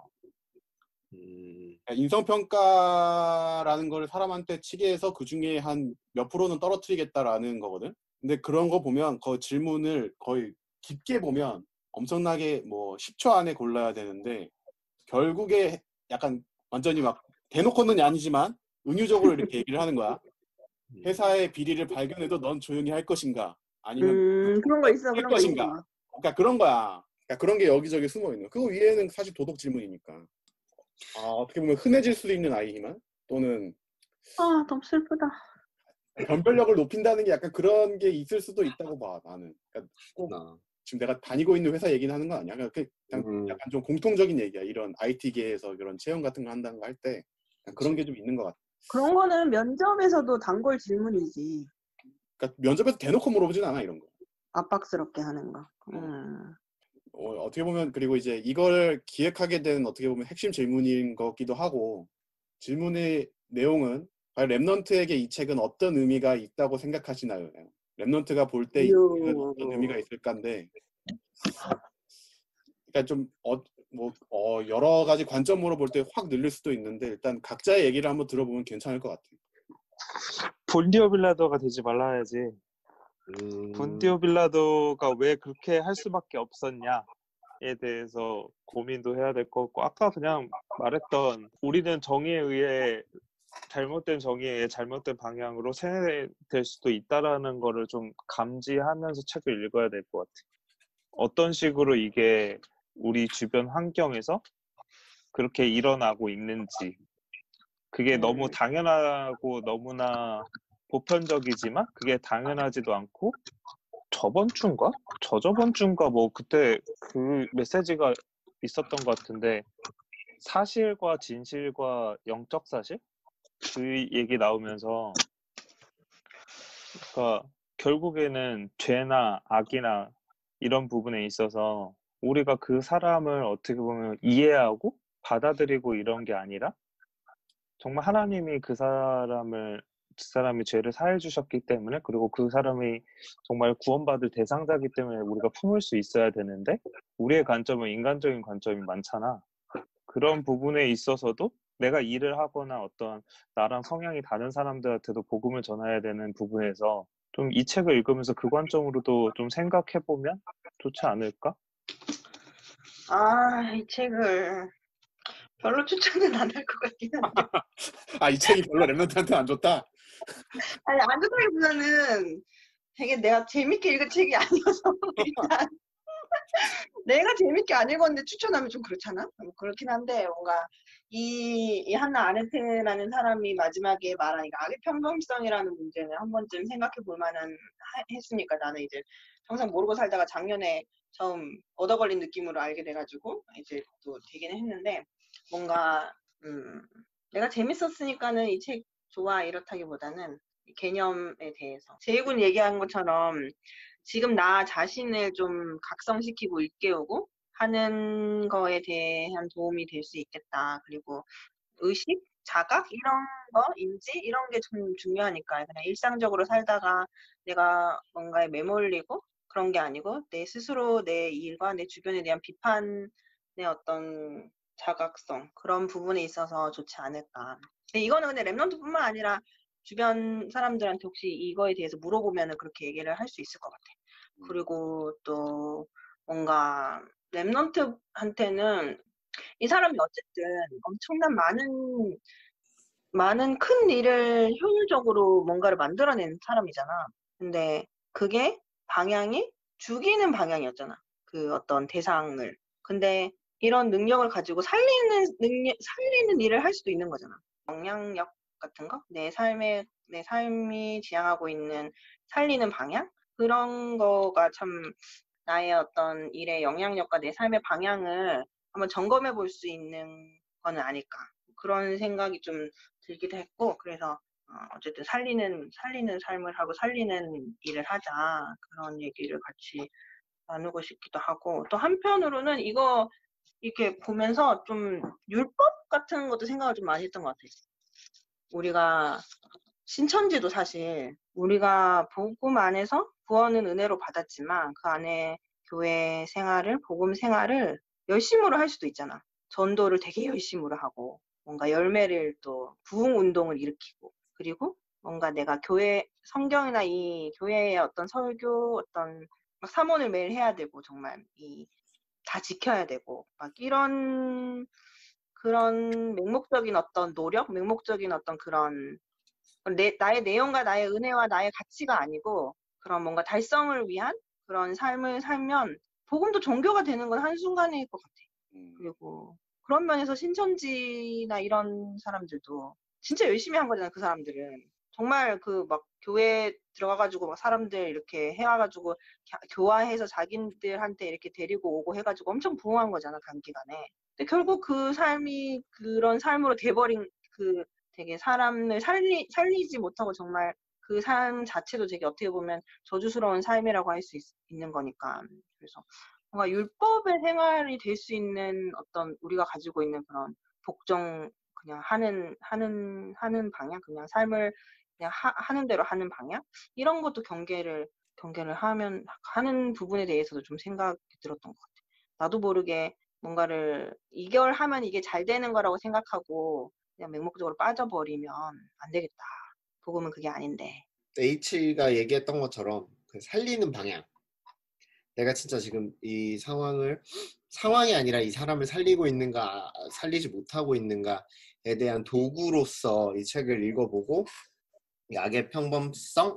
인성평가라는 걸 사람한테 치게 해서 그 중에 한 몇 프로는 떨어뜨리겠다라는 거거든. 근데 그런 거 보면 그 질문을 거의 깊게 보면 엄청나게 뭐 10초 안에 골라야 되는데, 결국에 약간 완전히 막 대놓고는 아니지만 은유적으로 이렇게 얘기를 하는 거야. 회사의 비리를 발견해도 넌 조용히 할 것인가? 아니면 그런 거 있어. 할 그런 거 것인가? 있어. 그러니까 그런 거야. 그러니까 그런 게 여기저기 숨어 있는. 그 위에는 사실 도덕 질문이니까. 어떻게 보면 흔해질 수도 있는 아이지만, 또는 너무 슬프다. 변별력을 높인다는 게 약간 그런 게 있을 수도 있다고 봐, 나는. 그러니까 꼭 지금 내가 다니고 있는 회사 얘기는 하는 거 아니야. 그냥 약간 좀 공통적인 얘기야. 이런 IT계에서 이런 채용 같은 거 한다는 거 할 때 그런 게 좀 있는 것 같아. 그런 거는 면접에서도 단골 질문이지. 그러니까 면접에서 대놓고 물어보진 않아, 이런 거. 압박스럽게 하는 거. 어떻게 보면 그리고 이제 이걸 기획하게 된 어떻게 보면 핵심 질문인 거기도 하고, 질문의 내용은 과연 랩넌트에게 이 책은 어떤 의미가 있다고 생각하시나요? 랩넌트가 볼 때 이 책은 어떤 의미가 있을까인데, 그러니까 좀 여러 가지 관점으로 볼 때 확 늘릴 수도 있는데, 일단 각자의 얘기를 한번 들어보면 괜찮을 것 같아요. 본디오 빌라도가 되지 말라야지. 본디오 빌라도가 왜 그렇게 할 수밖에 없었냐에 대해서 고민도 해야 될 것 같고, 아까 그냥 말했던 우리는 정의에 의해 잘못된 정의에 잘못된 방향으로 세뇌될 수도 있다라는 거를 좀 감지하면서 책을 읽어야 될 것 같아. 어떤 식으로 이게 우리 주변 환경에서 그렇게 일어나고 있는지. 그게 너무 당연하고 너무나 보편적이지만 그게 당연하지도 않고 저번 주인가? 저저번 주인가 뭐 그때 그 메시지가 있었던 것 같은데 사실과 진실과 영적 사실? 그 얘기 나오면서 그러니까 결국에는 죄나 악이나 이런 부분에 있어서 우리가 그 사람을 어떻게 보면 이해하고 받아들이고 이런 게 아니라 정말 하나님이 그 사람이 죄를 사해 주셨기 때문에 그리고 그 사람이 정말 구원받을 대상자이기 때문에 우리가 품을 수 있어야 되는데 우리의 관점은 인간적인 관점이 많잖아. 그런 부분에 있어서도 내가 일을 하거나 어떤 나랑 성향이 다른 사람들한테도 복음을 전해야 되는 부분에서 좀 이 책을 읽으면서 그 관점으로도 좀 생각해보면 좋지 않을까? 이 책을 별로 추천은 안 할 것 같긴 한데. 이 책이 별로 랩런트한테 안 좋다? 아니, 안 좋다기보다는 되게 내가 재밌게 읽은 책이 아니어서 일단 내가 재밌게 안 읽었는데 추천하면 좀 그렇잖아? 뭐 그렇긴 한데 뭔가 이 한나 아렌트라는 사람이 마지막에 말한 악의 평등성이라는 문제는 한 번쯤 생각해 볼 만한 했으니까 나는 이제 항상 모르고 살다가 작년에 처음 얻어 걸린 느낌으로 알게 돼가지고 이제 또 되기는 했는데 뭔가 내가 재밌었으니까는 이 책 좋아 이렇다기보다는 개념에 대해서 제이군 얘기한 것처럼 지금 나 자신을 좀 각성시키고 일깨우고 하는 거에 대한 도움이 될 수 있겠다. 그리고 의식, 자각 이런 거, 인지 이런 게 좀 중요하니까 그냥 일상적으로 살다가 내가 뭔가에 매몰리고 그런 게 아니고 내 스스로 내 일과 내 주변에 대한 비판의 어떤 자각성 그런 부분에 있어서 좋지 않을까. 근데 이거는 근데 랩런트뿐만 아니라 주변 사람들한테 혹시 이거에 대해서 물어보면은 그렇게 얘기를 할 수 있을 것 같아. 그리고 또 뭔가 랩런트한테는 이 사람이 어쨌든 엄청난 많은 큰 일을 효율적으로 뭔가를 만들어낸 사람이잖아. 근데 그게 방향이 죽이는 방향이었잖아. 그 어떤 대상을. 근데 이런 능력을 가지고 살리는 일을 할 수도 있는 거잖아. 영향력 같은 거? 내 삶이 지향하고 있는 살리는 방향? 그런 거가 참 나의 어떤 일의 영향력과 내 삶의 방향을 한번 점검해 볼 수 있는 거는 아닐까. 그런 생각이 좀 들기도 했고, 그래서 어쨌든 살리는 삶을 하고 살리는 일을 하자. 그런 얘기를 같이 나누고 싶기도 하고, 또 한편으로는 이거 이렇게 보면서 좀 율법 같은 것도 생각을 좀 많이 했던 것 같아요. 우리가 신천지도 사실 우리가 복음 안에서 구원은 은혜로 받았지만 그 안에 교회 생활을, 복음 생활을 열심으로 할 수도 있잖아. 전도를 되게 열심으로 하고 뭔가 열매를 또 부흥 운동을 일으키고 그리고 뭔가 내가 성경이나 이 교회의 어떤 설교, 어떤 막 사모를 매일 해야 되고 정말 다 지켜야 되고 막 그런 맹목적인 어떤 노력, 맹목적인 어떤 그런 나의 내용과 나의 은혜와 나의 가치가 아니고 그런 뭔가 달성을 위한 그런 삶을 살면 복음도 종교가 되는 건 한순간일 것 같아. 그리고 그런 면에서 신천지나 이런 사람들도 진짜 열심히 한 거잖아. 그 사람들은 정말 그 막 교회 들어가가지고 막 사람들 이렇게 해와가지고 교화해서 자기들한테 이렇게 데리고 오고 해가지고 엄청 부흥한 거잖아. 단기간에. 근데 결국 그 삶이 그런 삶으로 돼버린 그 되게 사람을 살리지 못하고 정말 그 삶 자체도 되게 어떻게 보면 저주스러운 삶이라고 할 수 있는 거니까. 그래서 뭔가 율법의 생활이 될 수 있는 어떤 우리가 가지고 있는 그런 복종 그냥 하는 방향, 그냥 삶을 그냥 하는 대로 하는 방향 이런 것도 경계를 하는 부분에 대해서도 좀 생각이 들었던 것 같아. 나도 모르게 뭔가를 이걸 하면 이게 잘 되는 거라고 생각하고 그냥 맹목적으로 빠져버리면 안 되겠다. 복음은 그게 아닌데. H가 얘기했던 것처럼 그 살리는 방향. 내가 진짜 지금 이 상황이 아니라 이 사람을 살리고 있는가, 살리지 못하고 있는가, 대한 도구로서 이 책을 읽어보고 약의 평범성이라는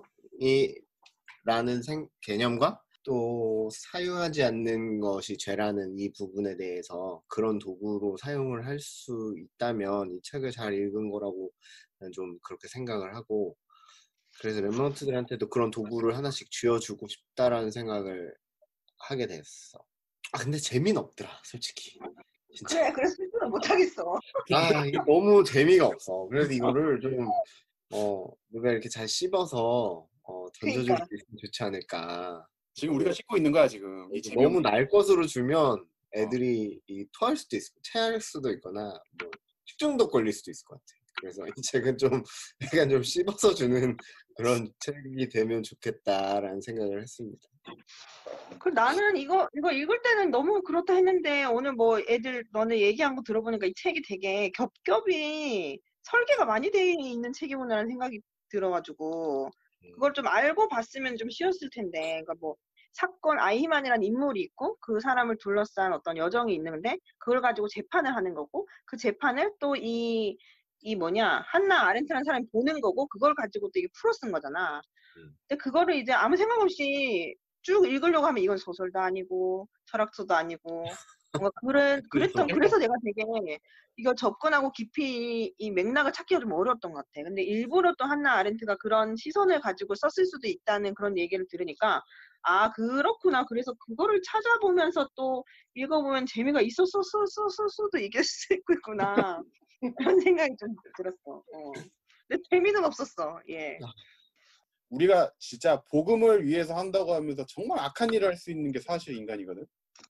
개념과 또 사용하지 않는 것이 죄라는 이 부분에 대해서 그런 도구로 사용을 할 수 있다면 이 책을 잘 읽은 거라고 저는 좀 그렇게 생각을 하고, 그래서 랩런트들한테도 그런 도구를 하나씩 쥐어주고 싶다라는 생각을 하게 됐어. 근데 재미는 없더라, 솔직히. 진짜. 그래, 그래서 스스로 못하겠어. 이게 너무 재미가 없어. 그래서 이거를 좀 누가 이렇게 잘 씹어서 던져줄 수 그러니까. 있으면 좋지 않을까. 지금 우리가 씻고 있는 거야 지금. 이 너무 날 것으로 주면 어. 애들이 토할 수도 있고 체할 수도 있거나 뭐 식중독 걸릴 수도 있을 것 같아. 그래서 이 책은 좀 약간 좀 씹어서 주는 그런 책이 되면 좋겠다라는 생각을 했습니다. 그 나는 이거 읽을 때는 너무 그렇다 했는데 오늘 뭐 애들 너네 얘기한 거 들어보니까 이 책이 되게 겹겹이 설계가 많이 돼 있는 책이구나라는 생각이 들어가지고 그걸 좀 알고 봤으면 좀 쉬웠을 텐데. 그러니까 뭐 사건 아이히만이라는 인물이 있고 그 사람을 둘러싼 어떤 여정이 있는데 그걸 가지고 재판을 하는 거고 그 재판을 또 이 뭐냐 한나 아렌트라는 사람이 보는 거고 그걸 가지고 또 이게 풀어 쓴 거잖아. 근데 그거를 이제 아무 생각 없이 쭉 읽으려고 하면 이건 소설도 아니고 철학서도 아니고 뭔가 그랬던 그래서 내가 되게 이걸 접근하고 깊이 이 맥락을 찾기가 좀 어려웠던 것 같아. 근데 일부러 또 한나 아렌트가 그런 시선을 가지고 썼을 수도 있다는 그런 얘기를 들으니까 아 그렇구나. 그래서 그거를 찾아보면서 또 읽어보면 재미가 있었을 수도 있겠구나. 그런 생각이 좀 들었어. 근데 재미는 없었어. 예. 우리가 진짜 복음을 위해서 한다고 하면서 정말 악한 일을 할 수 있는 게 사실 인간이거든.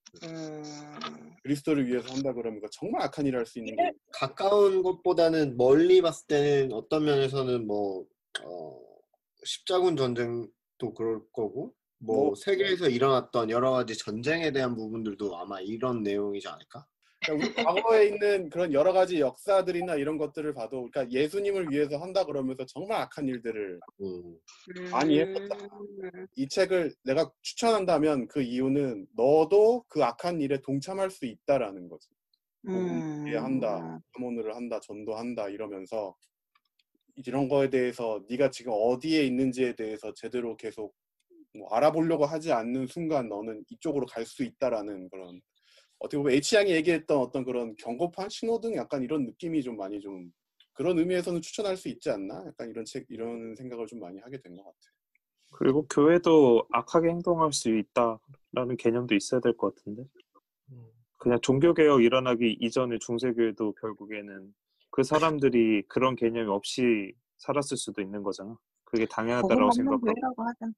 그리스도를 위해서 한다 그러면서 정말 악한 일을 할 수 있는 게 가까운 것보다는 멀리 봤을 때는 어떤 면에서는 뭐 십자군 전쟁도 그럴 거고 뭐 세계에서 일어났던 여러 가지 전쟁에 대한 부분들도 아마 이런 내용이지 않을까? 그러니까 우리 과거에 있는 그런 여러 가지 역사들이나 이런 것들을 봐도 그러니까 예수님을 위해서 한다 그러면서 정말 악한 일들을 많이 했었다. 이 책을 내가 추천한다면 그 이유는 너도 그 악한 일에 동참할 수 있다라는 거지. 한다, 사모를 한다, 전도한다 이러면서 이런 거에 대해서 네가 지금 어디에 있는지에 대해서 제대로 계속 뭐 알아보려고 하지 않는 순간 너는 이쪽으로 갈 수 있다라는 그런 어떻게 보면 H양이 얘기했던 어떤 그런 경고판, 신호등 약간 이런 느낌이 좀 많이 좀 그런 의미에서는 추천할 수 있지 않나? 약간 이런 생각을 좀 많이 하게 된 것 같아. 그리고 교회도 악하게 행동할 수 있다라는 개념도 있어야 될 것 같은데. 그냥 종교개혁 일어나기 이전의 중세교회도 결국에는 그 사람들이 그런 개념이 없이 살았을 수도 있는 거잖아. 그게 당연하다라고 복음 없는 생각하고. 교회라고 하자.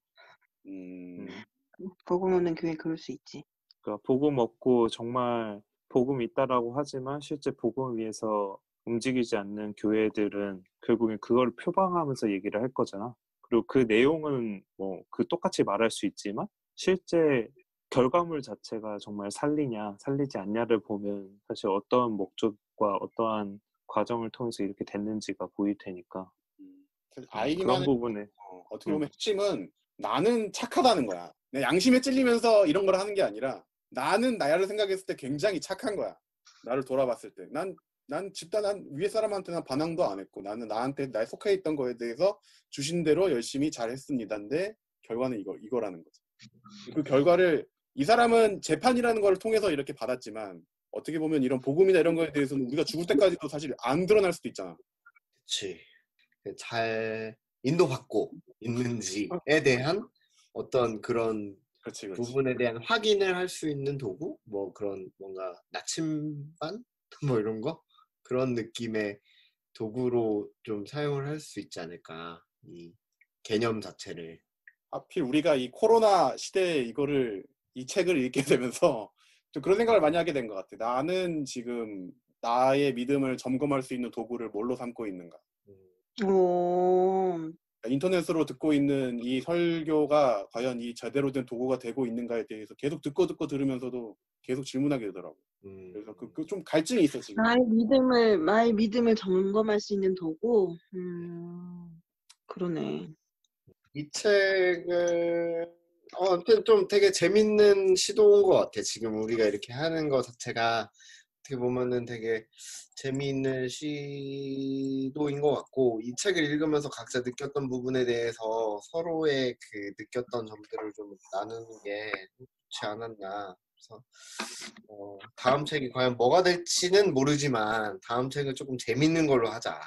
복음 없는 교회 그럴 수 있지. 그러니까 복음 없고 정말 복음 있다라고 하지만 실제 복음을 위해서 움직이지 않는 교회들은 결국엔 그걸 표방하면서 얘기를 할 거잖아. 그리고 그 내용은 뭐 그 똑같이 말할 수 있지만 실제 결과물 자체가 정말 살리냐 살리지 않냐를 보면 사실 어떠한 목적과 어떠한 과정을 통해서 이렇게 됐는지가 보일 테니까 그런 아이히만은 부분에 어떻게 보면 핵심은 나는 착하다는 거야. 내 양심에 찔리면서 이런 걸 하는 게 아니라 나는 나야를 생각했을 때 굉장히 착한 거야. 나를 돌아봤을 때. 난 집단 난 위에 사람한테 난 반항도 안 했고 나는 나한테 나에 속해 있던 거에 대해서 주신 대로 열심히 잘했습니다. 근데 결과는 이거라는 거지. 그 결과를 이 사람은 재판이라는 걸 통해서 이렇게 받았지만 어떻게 보면 이런 복음이나 이런 거에 대해서는 우리가 죽을 때까지도 사실 안 드러날 수도 있잖아. 그치. 잘 인도받고 있는지에 대한 어떤 그런 그렇지. 부분에 대한 확인을 할 수 있는 도구? 뭐 그런 뭔가 나침반? 뭐 이런 거? 그런 느낌의 도구로 좀 사용을 할 수 있지 않을까. 이 개념 자체를. 하필 우리가 이 코로나 시대에 이 책을 읽게 되면서 좀 그런 생각을 많이 하게 된 것 같아. 나는 지금 나의 믿음을 점검할 수 있는 도구를 뭘로 삼고 있는가. 인터넷으로 듣고 있는 이 설교가 과연 이 제대로 된 도구가 되고 있는가에 대해서 계속 듣고 들으면서도 계속 질문하게 되더라고. 그래서 그 좀 갈증이 있어 지금. 나의 믿음을 점검할 수 있는 도구. 그러네. 이 책은 아무튼 좀 되게 재밌는 시도인 것 같아. 지금 우리가 이렇게 하는 것 자체가 어떻게 보면은 되게 재미있는 시도인 것 같고 이 책을 읽으면서 각자 느꼈던 부분에 대해서 서로의 그 느꼈던 점들을 좀 나누는 게 좋지 않았나. 그래서 다음 책이 과연 뭐가 될지는 모르지만 다음 책은 조금 재밌는 걸로 하자.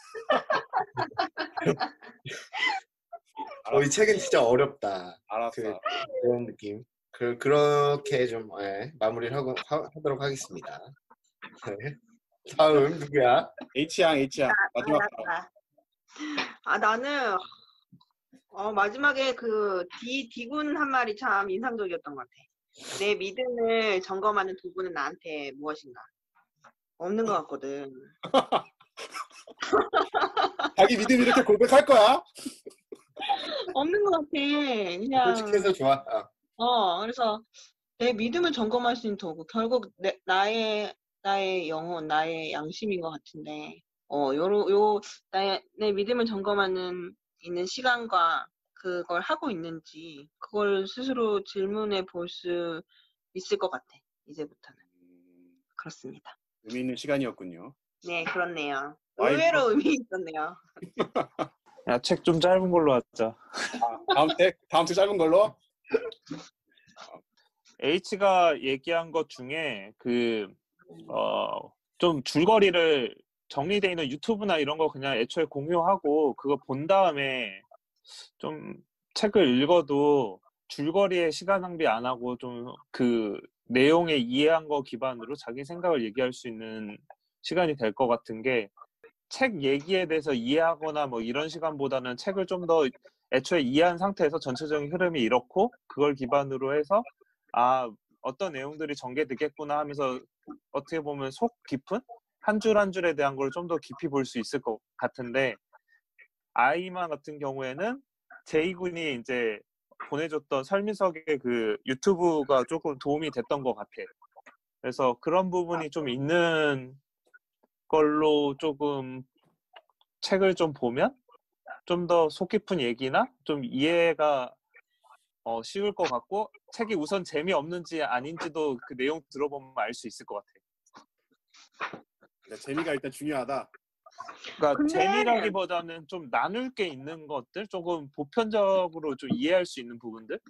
이 책은 진짜 어렵다. 알았어. 그런 느낌. 그렇게 좀 마무리를 하도록 하겠습니다. 네. 다음 누구야? H양 마지막 발언. 나는 마지막에 그 D군 한 말이 참 인상적이었던 것 같아. 내 믿음을 점검하는 도구는 나한테 무엇인가? 없는 것 같거든. 자기 믿음 이렇게 고백할 거야? 없는 것 같아. 그냥 솔직해서 좋아. 그래서 내 믿음을 점검할 수 있는 도구. 결국 나의 영혼, 나의 양심인 것 같은데, 내 믿음을 점검하는 있는 시간과 그걸 하고 있는지, 그걸 스스로 질문해 볼 수 있을 것 같아. 이제부터는. 그렇습니다. 의미 있는 시간이었군요. 네, 그렇네요. 아이고. 의외로 의미 있었네요. 야, 책 좀 짧은 걸로 하자. 다음 주 짧은 걸로? H가 얘기한 것 중에 좀 줄거리를 정리되어 있는 유튜브나 이런 거 그냥 애초에 공유하고 그거 본 다음에 좀 책을 읽어도 줄거리에 시간 낭비 안 하고 좀 그 내용에 이해한 거 기반으로 자기 생각을 얘기할 수 있는 시간이 될 것 같은 게 책 얘기에 대해서 이해하거나 뭐 이런 시간보다는 책을 좀 더 애초에 이해한 상태에서 전체적인 흐름이 이렇고 그걸 기반으로 해서 어떤 내용들이 전개되겠구나 하면서 어떻게 보면 속 깊은 한 줄 한 줄에 대한 걸 좀 더 깊이 볼 수 있을 것 같은데 아이만 같은 경우에는 제이군이 이제 보내줬던 설민석의 그 유튜브가 조금 도움이 됐던 것 같아. 그래서 그런 부분이 좀 있는 걸로 조금 책을 좀 보면 좀 더 속 깊은 얘기나 좀 이해가 쉬울 것 같고 책이 우선 재미없는지 아닌지도 그 내용 들어보면 알 수 있을 것 같아. 재미가 일단 중요하다. 그러니까 재미라기보다는 좀 나눌 게 있는 것들, 조금 보편적으로 좀 이해할 수 있는 부분들.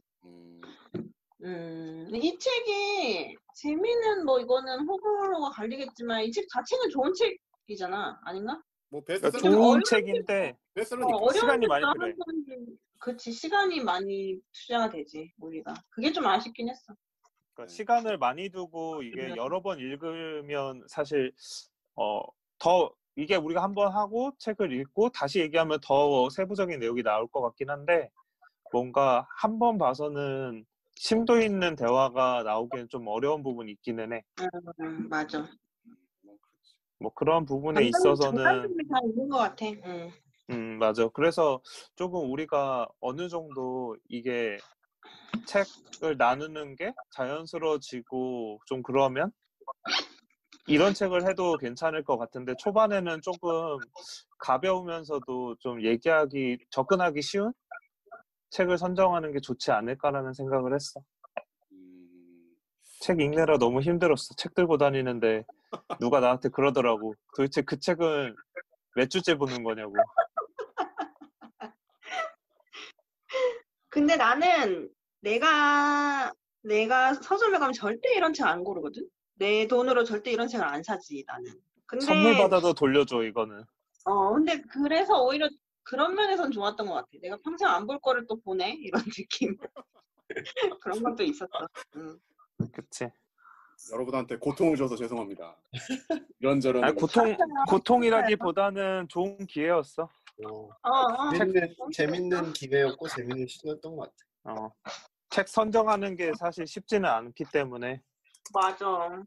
이 책이 재미는 뭐 이거는 호불호가 갈리겠지만 이 책 자체는 좋은 책이잖아, 아닌가? 뭐 그러니까 좋은 책인데 시간이 많이 필요해. 그치, 시간이 많이 투자가 되지 우리가. 그게 좀 아쉽긴 했어. 그러니까 시간을 많이 두고 이게 여러 번 읽으면 사실 더 이게 우리가 한번 하고 책을 읽고 다시 얘기하면 더 세부적인 내용이 나올 것 같긴 한데 뭔가 한 번 봐서는 심도 있는 대화가 나오기엔 좀 어려운 부분이 있기는 해. 맞아. 뭐 그런 부분에 있어서는 장단점이 다 있는 것 같아. 맞아. 그래서 조금 우리가 어느 정도 이게 책을 나누는 게 자연스러워지고 좀 그러면 이런 책을 해도 괜찮을 것 같은데 초반에는 조금 가벼우면서도 좀 접근하기 쉬운 책을 선정하는 게 좋지 않을까라는 생각을 했어. 책 읽느라 너무 힘들었어. 책 들고 다니는데 누가 나한테 그러더라고. 도대체 그 책은 몇 주째 보는 거냐고. 근데 나는 내가 서점에 가면 절대 이런 책 안 고르거든. 내 돈으로 절대 이런 책을 안 사지 나는. 근데 선물 받아도 돌려줘 이거는. 근데 그래서 오히려 그런 면에선 좋았던 것 같아. 내가 평생 안 볼 거를 또 보네 이런 느낌. 그런 것도 있었어. 그치. 여러분한테 고통을 줘서 죄송합니다. 이런저런. 아니, 고통이라기보다는 좋은 기회였어. 재밌는 기회였고 재밌는 시도였던 것 같아. 책 선정하는 게 사실 쉽지는 않기 때문에. 맞아.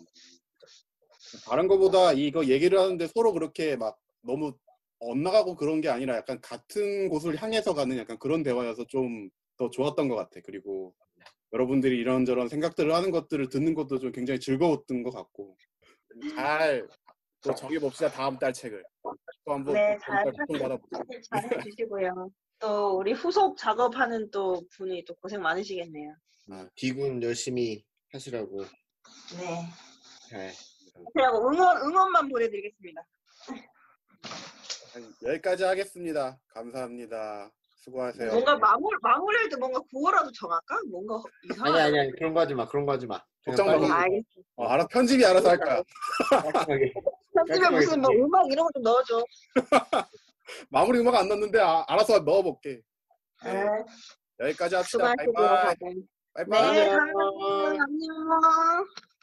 다른 거보다 이거 얘기를 하는데 서로 그렇게 막 너무 엇나가고 그런 게 아니라 약간 같은 곳을 향해서 가는 약간 그런 대화여서 좀 더 좋았던 것 같아. 그리고 여러분들이 이런저런 생각들을 하는 것들을 듣는 것도 좀 굉장히 즐거웠던 것 같고 잘 또 정해봅시다. 다음 달 책을 또 한번 잘 주시고요. 또 우리 후속 작업하는 또 분이 또 고생 많으시겠네요. D군 열심히 하시라고. 네. 그냥 응원만 보내드리겠습니다. 여기까지 하겠습니다. 감사합니다. 수고하세요. 뭔가 마무리할 때 뭔가 구호라도 정할까? 뭔가 이상하네. 아니 그런 거 하지 마. 그런 거 하지 마. 걱정 그냥 마. 빨리 알겠어. 알아 편집이 알아서 할 거야. 깔끔하게. 편집에 무슨 뭐 음악 이런 거 좀 넣어줘. 마무리 음악 안 넣는데 알아서 넣어볼게. 네. 네. 여기까지 합시다. 수고하시고요, 바이바이. 다들. 바이바이. 네, 감사합니다. 안녕.